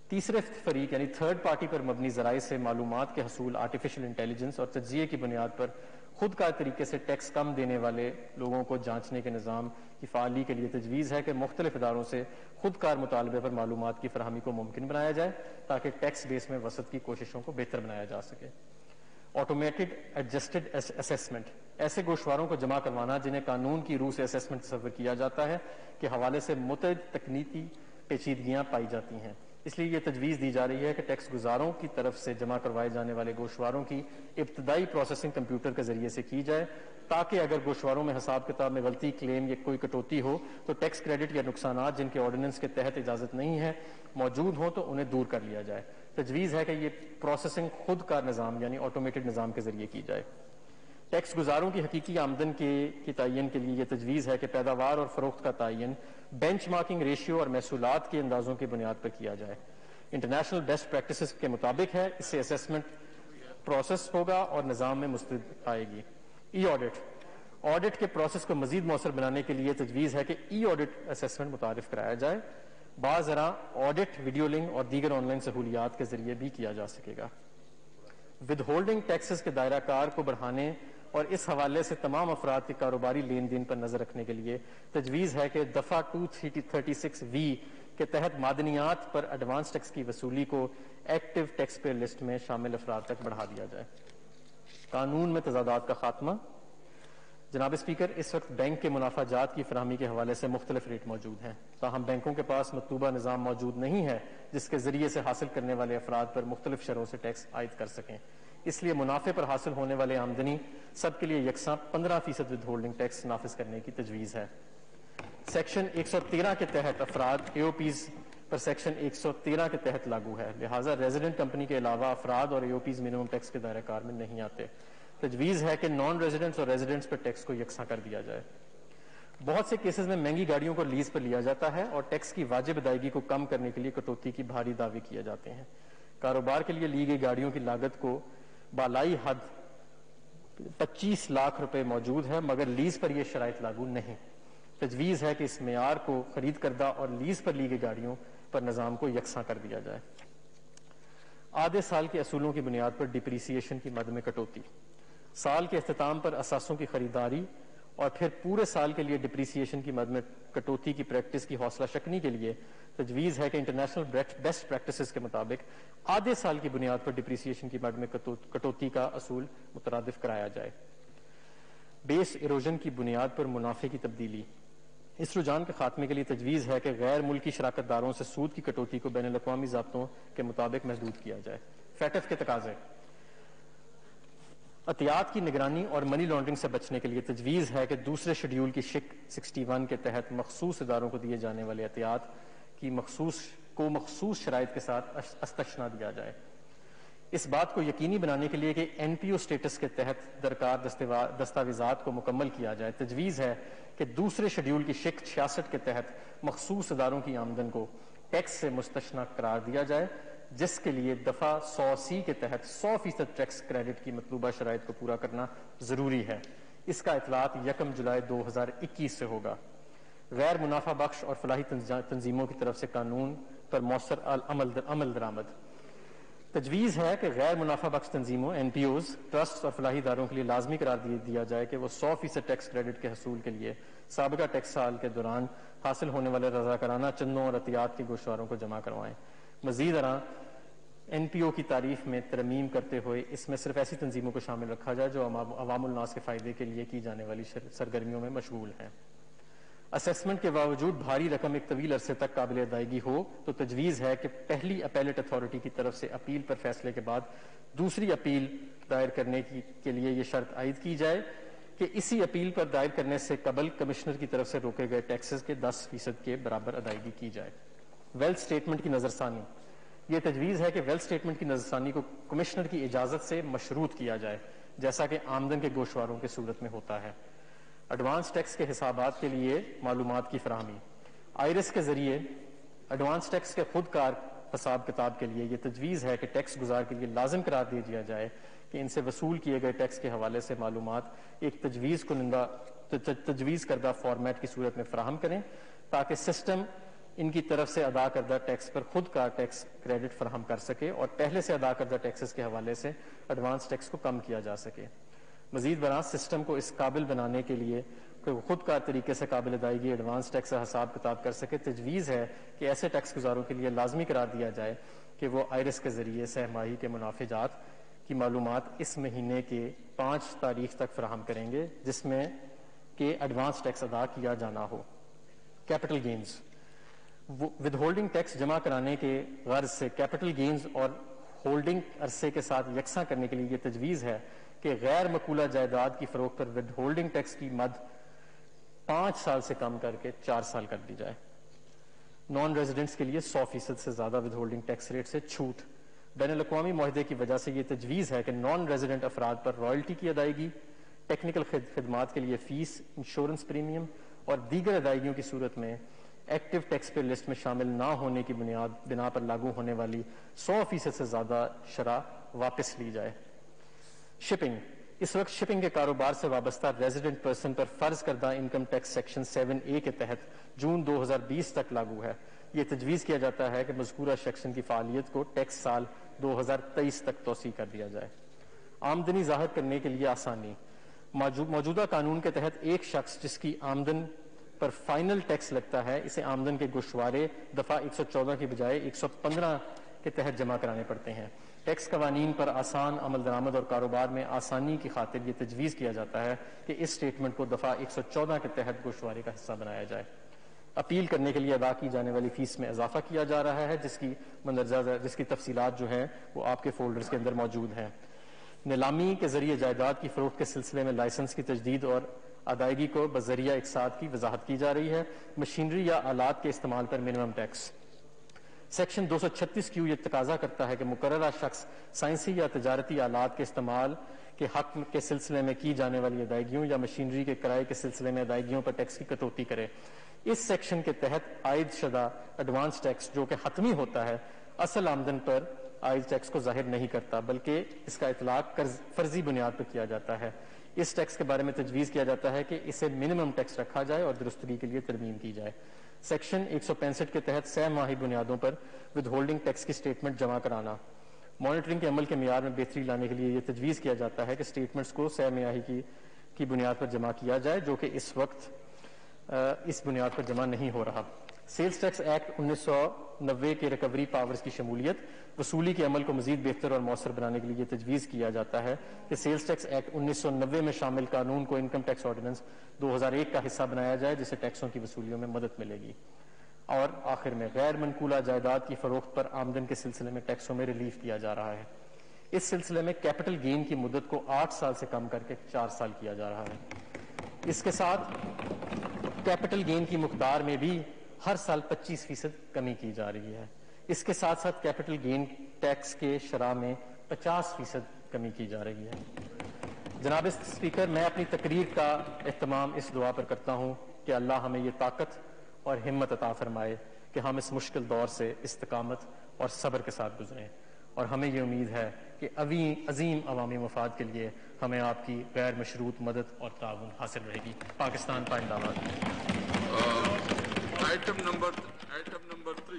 تیسرے فریق یعنی تھرڈ پارٹی پر مبنی ذرائع سے معلومات کے حصول، آرٹیفیشل انٹیلیجنس اور تجزیے کی بنیاد پر خود کار طریقے سے ٹیکس کم دینے والے لوگوں کو جانچنے کے نظام کی فعالی کے لیے تجویز ہے کہ مختلف اداروں سے خود کار مطالبے پر معلومات کی فراہمی کو ممکن بنایا جائے تاکہ ٹیکس بیس میں وسعت کی کوششوں کو بہتر بنایا جا سکے۔ آٹومیٹڈ ایڈجسٹڈ اسیسمنٹ، ایسے گوشواروں کو جمع کروانا جنہیں قانون کی روح سے اسیسمنٹ تصور کیا جاتا ہے کے حوالے سے متعدد تکنیکی پیچیدگیاں پائی جاتی ہیں، اس لیے یہ تجویز دی جا رہی ہے کہ ٹیکس گزاروں کی طرف سے جمع کروائے جانے والے گوشواروں کی ابتدائی پروسیسنگ کمپیوٹر کے ذریعے سے کی جائے تاکہ اگر گوشواروں میں حساب کتاب میں غلطی، کلیم یا کوئی کٹوتی ہو تو ٹیکس کریڈٹ یا نقصانات جن کے آرڈیننس کے تحت اجازت نہیں ہے موجود ہوں تو انہیں دور کر لیا جائے۔ تجویز ہے کہ یہ پروسیسنگ خود کار نظام یعنی آٹومیٹڈ نظام کے ذریعے کی جائے۔ ٹیکس گزاروں کی حقیقی آمدن کے کی تعین کے لیے یہ تجویز ہے کہ پیداوار اور فروخت کا تعین بینچ مارکنگ ریشیو اور محصولات کے اندازوں کی بنیاد پر کیا جائے۔ انٹرنیشنل بیسٹ پریکٹسز کے مطابق ہے، اس سے اسیسمنٹ پروسیس ہوگا اور نظام میں مستند آئے گی۔ ای آڈٹ، آڈٹ کے پروسیس کو مزید مؤثر بنانے کے لیے تجویز ہے کہ ای آڈٹ اسیسمنٹ متعارف کرایا جائے۔ بعض ذرا آڈٹ ویڈیو لنک اور دیگر آن لائن سہولیات کے ذریعے بھی کیا جا سکے گا۔ ود ہولڈنگ ٹیکسز کے دائرہ کار کو بڑھانے اور اس حوالے سے تمام افراد کے کاروباری لین دین پر نظر رکھنے کے لیے تجویز ہے کہ دفعہ دو سو چھتیس وی کے تحت معدنیات پر ایڈوانس ٹیکس کی وصولی کو ایکٹیو ٹیکس پیئر لسٹ میں شامل افراد تک بڑھا دیا جائے۔ قانون میں تضادات کا خاتمہ، جناب اسپیکر، اس وقت بینک کے منافع جات کی فراہمی کے حوالے سے مختلف ریٹ موجود ہیں، تاہم بینکوں کے پاس مطلوبہ نظام موجود نہیں ہے جس کے ذریعے سے حاصل کرنے والے افراد پر مختلف شرحوں سے ٹیکس عائد کر سکیں۔ اس لیے منافع پر حاصل ہونے والے آمدنی سب کے لیے یکساں پندرہ فیصد ود ہولڈنگ ٹیکس نافذ کرنے کی تجویز ہے۔ سیکشن ایک سو تیرہ کے تحت افراد اے او پیز پر سیکشن ایک سو تیرہ کے تحت لاگو ہے، لہٰذا ریزیڈنٹ کمپنی کے علاوہ افراد اور A O Ps minimum tax کے دائرہ کار میں نہیں آتے۔ تجویز ہے کہ نان ریزیڈنٹس اور ریزیڈنٹس پر ٹیکس کو یکساں کر دیا جائے۔ بہت سے کیسز میں مہنگی گاڑیوں کو لیز پر لیا جاتا ہے اور ٹیکس کی واجب ادائیگی کو کم کرنے کے لیے کٹوتی کی بھاری دعوے کیے جاتے ہیں۔ کاروبار کے لیے لی گئی گاڑیوں کی لاگت کو بالائی حد پچیس لاکھ روپے موجود ہے مگر لیز پر یہ شرائط لاگو نہیں۔ تجویز ہے کہ اس معیار کو خرید کردہ اور لیز پر لی گئی گاڑیوں پر نظام کو یکساں کر دیا جائے۔ آدھے سال کے اصولوں کی بنیاد پر ڈپریسیشن کی مد میں کٹوتی، سال کے اختتام پر اثاثوں کی خریداری اور پھر پورے سال کے لیے ڈپریسیشن کی مد میں کٹوتی کی پریکٹس کی حوصلہ شکنی کے لیے تجویز ہے کہ انٹرنیشنل بیسٹ پریکٹسز کے مطابق آدھے سال کی بنیاد پر ڈپریسیشن کی مد میں کٹوتی کا اصول مترادف کرایا جائے۔ بیس ایروژن کی بنیاد پر منافع کی تبدیلی، اس رجحان کے خاتمے کے لیے تجویز ہے کہ غیر ملکی شراکت داروں سے سود کی کٹوتی کو بین الاقوامی ضابطوں کے مطابق محدود کیا جائے۔ فیٹف کے تقاضے، عطیات کی نگرانی اور منی لانڈرنگ سے بچنے کے لیے تجویز ہے کہ دوسرے شیڈیول کی شک اکسٹھ کے تحت مخصوص اداروں کو دیے جانے والے عطیات کی مخصوص کو مخصوص شرائط کے ساتھ استثنا دیا جائے۔ اس بات کو یقینی بنانے کے لیے کہ این پی او سٹیٹس کے تحت درکار دستاویزات کو مکمل کیا جائے، تجویز ہے کہ دوسرے شیڈیول کی شک چھیاسٹھ کے تحت مخصوص اداروں کی آمدن کو ٹیکس سے مستثنا قرار دیا جائے، جس کے لیے دفعہ سو سی کے تحت سو فیصد ٹیکس کریڈٹ کی مطلوبہ شرائط کو پورا کرنا ضروری ہے۔ اس کا اطلاق یکم جولائی دو ہزار اکیس سے ہوگا۔ غیر منافع بخش اور فلاحی تنظیموں کی طرف سے قانون پر مؤثر عمل درآمد، تجویز ہے کہ غیر منافع بخش تنظیموں، این پی اوز، ٹرسٹ اور فلاحی اداروں کے لیے لازمی قرار دیا جائے کہ وہ سو فیصد ٹیکس کریڈٹ کے حصول کے لیے سابقہ ٹیکس سال کے دوران حاصل ہونے والے رضاکارانہ چندوں اور عطیات کے گوشواروں کو جمع کروائیں۔ مزید طرح این پی او کی تعریف میں ترمیم کرتے ہوئے اس میں صرف ایسی تنظیموں کو شامل رکھا جائے جو عوام الناس کے فائدے کے لیے کی جانے والی سرگرمیوں میں مشغول ہیں۔ اسیسمنٹ کے باوجود بھاری رقم ایک طویل عرصے تک قابل ادائیگی ہو تو تجویز ہے کہ پہلی اپیلیٹ اتھارٹی کی طرف سے اپیل پر فیصلے کے بعد دوسری اپیل دائر کرنے کی کے لیے یہ شرط عائد کی جائے کہ اسی اپیل پر دائر کرنے سے قبل کمشنر کی طرف سے روکے گئے ٹیکسز کے دس فیصد کے برابر ادائیگی کی جائے۔ ویلتھ اسٹیٹمنٹ کی نظر ثانی، یہ تجویز ہے کہ ویلتھ اسٹیٹمنٹ کی نظر ثانی کو کمشنر کی اجازت سے مشروط کیا جائے، جیسا کہ آمدن کے گوشواروں کی صورت میں ہوتا ہے۔ ایڈوانس ٹیکس کے حسابات کے لیے معلومات کی فراہمی، آئرس کے ذریعے ایڈوانس ٹیکس کے خود کار حساب کتاب کے لیے یہ تجویز ہے کہ ٹیکس گزار کے لیے لازم قرار دے دیا جائے کہ ان سے وصول کیے گئے ٹیکس کے حوالے سے معلومات ایک تجویز کنندہ تجویز کردہ فارمیٹ کی صورت میں فراہم کریں تاکہ سسٹم ان کی طرف سے ادا کردہ ٹیکس پر خود کا ٹیکس کریڈٹ فراہم کر سکے اور پہلے سے ادا کردہ ٹیکسز کے حوالے سے ایڈوانس ٹیکس کو کم کیا جا سکے۔ مزید برآں سسٹم کو اس قابل بنانے کے لیے کہ وہ خود کار طریقے سے قابل ادائیگی ایڈوانس ٹیکس کا حساب کتاب کر سکے، تجویز ہے کہ ایسے ٹیکس گزاروں کے لیے لازمی قرار دیا جائے کہ وہ آئرس کے ذریعے سہ ماہی کے منافع جات کی معلومات اس مہینے کے پانچ تاریخ تک فراہم کریں گے جس میں کہ ایڈوانس ٹیکس ادا کیا جانا ہو۔ Capital gains, withholding tax جمع کرانے کے غرض سے کیپٹل گینز اور ہولڈنگ عرصے کے ساتھ یکساں کرنے کے لیے یہ تجویز ہے کہ غیر مقولہ جائیداد کی فروخت پر ود ہولڈنگ ٹیکس کی مد پانچ سال سے کم کر کے چار سال کر دی جائے۔ نان ریزیڈنٹس کے لیے سو فیصد سے زیادہ ود ہولڈنگ ٹیکس ریٹ سے چھوٹ۔ بین الاقوامی معاہدے کی وجہ سے یہ تجویز ہے کہ نان ریزیڈنٹ افراد پر رائلٹی کی ادائیگی، ٹیکنیکل خدمات کے لیے فیس، انشورنس پریمیم اور دیگر ادائیگیوں کی صورت میں ایکٹیو ٹیکس پے لسٹ میں شامل نہ ہونے کی بنیاد بنا پر لاگو ہونے والی سو فیصد سے زیادہ شرح واپس لی جائے۔ شپنگ، اس وقت شپنگ کے کاروبار سے وابستہ ریزیڈنٹ پرسن پر فرض کردہ income tax section seven A کے تحت جون دو ہزار بیس تک لاگو ہے۔ یہ تجویز کیا جاتا ہے کہ مذکورہ سیکشن کی فعالیت کو ٹیکس سال دو ہزار تیئیس تک توسیع کر دیا جائے۔ آمدنی ظاہر کرنے کے لیے آسانی، موجودہ قانون کے تحت ایک شخص جس کی آمدن پر فائنل ٹیکس لگتا ہے اسے آمدن کے گوشوارے دفعہ ایک سو چودہ کی بجائے ایک سو پندرہ کے تحت جمع کرانے پڑتے ہیں۔ ٹیکس قوانین پر آسان عمل درآمد اور کاروبار میں آسانی کی خاطر یہ تجویز کیا جاتا ہے کہ اس سٹیٹمنٹ کو دفعہ ایک سو چودہ کے تحت گوشوارے کا حصہ بنایا جائے۔ اپیل کرنے کے لیے ادا کی جانے والی فیس میں اضافہ کیا جا رہا ہے جس کی مندرجہ جس کی تفصیلات جو ہیں وہ آپ کے فولڈرز کے اندر موجود ہیں۔ نیلامی کے ذریعے جائیداد کی فروخت کے سلسلے میں لائسنس کی تجدید اور ادائیگی کو بذریعہ اقساط کی وضاحت کی جا رہی ہے۔ مشینری یا آلات کے استعمال پر منیمم ٹیکس، سیکشن دو سو چھتیس کیو یہ تقاضا کرتا ہے کہ مقررہ شخص سائنسی یا تجارتی آلات کے استعمال کے حق کے سلسلے میں کی جانے والی ادائیگیوں یا مشینری کے کرائے کے سلسلے میں ادائیگیوں پر ٹیکس کی کٹوتی کرے۔ اس سیکشن کے تحت عائد شدہ ایڈوانس ٹیکس جو کہ حتمی ہوتا ہے اصل آمدن پر عائد ٹیکس کو ظاہر نہیں کرتا بلکہ اس کا اطلاق فرضی بنیاد پر کیا جاتا ہے۔ اس ٹیکس کے بارے میں تجویز کیا جاتا ہے کہ اسے منیمم ٹیکس رکھا جائے اور درستگی کے لیے ترمیم کی جائے۔ سیکشن ایک سو پینسٹھ کے تحت سہ ماہی بنیادوں پر ود ہولڈنگ ٹیکس کی سٹیٹمنٹ جمع کرانا۔ مانیٹرنگ کے عمل کے معیار میں بہتری لانے کے لیے یہ تجویز کیا جاتا ہے کہ سٹیٹمنٹس کو سہ ماہی کی کی بنیاد پر جمع کیا جائے جو کہ اس وقت اس بنیاد پر جمع نہیں ہو رہا۔ سیلز ٹیکس ایکٹ انیس سو نوے کے ریکوری پاورز کی شمولیت، وصولی کے عمل کو مزید بہتر اور مؤثر بنانے کے لیے تجویز کیا جاتا ہے کہ سیلز ٹیکس ایکٹ انیس سو نوے میں شامل قانون کو انکم ٹیکس آرڈیننس دو ہزار ایک کا حصہ بنایا جائے جس سے ٹیکسوں کی وصولیوں میں مدد ملے گی۔ اور آخر میں غیر منقولہ جائیداد کی فروخت پر آمدن کے سلسلے میں ٹیکسوں میں ریلیف دیا جا رہا ہے۔ اس سلسلے میں کیپٹل گین کی مدت کو آٹھ سال سے کم کر کے چار سال کیا جا رہا ہے۔ اس کے ساتھ کیپٹل گین کی مقدار میں بھی ہر سال پچیس فیصد کمی کی جا رہی ہے۔ اس کے ساتھ ساتھ کیپٹل گین ٹیکس کے شرح میں پچاس فیصد کمی کی جا رہی ہے۔ جناب اسپیکر، میں اپنی تقریر کا اہتمام اس دعا پر کرتا ہوں کہ اللہ ہمیں یہ طاقت اور ہمت عطا فرمائے کہ ہم اس مشکل دور سے استقامت اور صبر کے ساتھ گزریں، اور ہمیں یہ امید ہے کہ عظیم عوامی مفاد کے لیے ہمیں آپ کی غیر مشروط مدد اور تعاون حاصل رہے گی۔ پاکستان پائند آباد۔ Item number, item number three.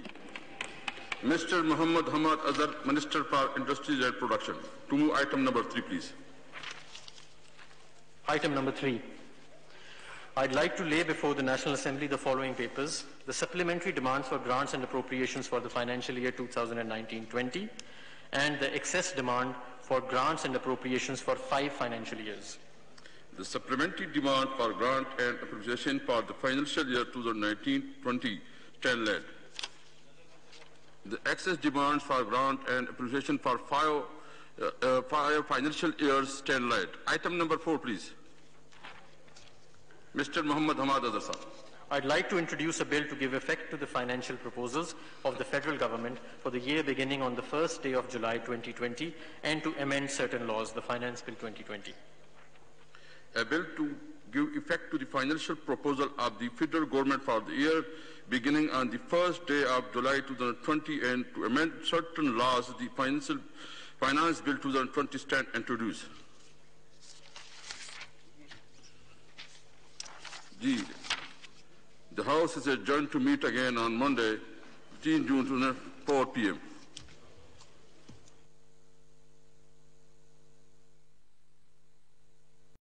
Mister Muhammad Hamad Azhar, Minister for Industries and Production. To move item number three, please. Item number three. I'd like to lay before the National Assembly the following papers: the supplementary demands for grants and appropriations for the financial year two thousand nineteen twenty, and the excess demand for grants and appropriations for five financial years. The supplementary demand for grant and appropriation for the financial year two thousand nineteen twenty stand led. The excess demands for grant and appropriation for five, uh, uh, five financial years stand led. Item number four, please. Mister Muhammad Hamad Azhar sir. I'd like to introduce a bill to give effect to the financial proposals of the federal government for the year beginning on the first day of July twenty twenty and to amend certain laws, the Finance Bill twenty twenty. A bill to give effect to the financial proposal of the federal government for the year beginning on the first day of July two thousand twenty and to amend certain laws, the Financial Finance Bill two thousand twenty stand introduced. G. The House House is adjourned to meet again on Monday, fifteenth June, four p m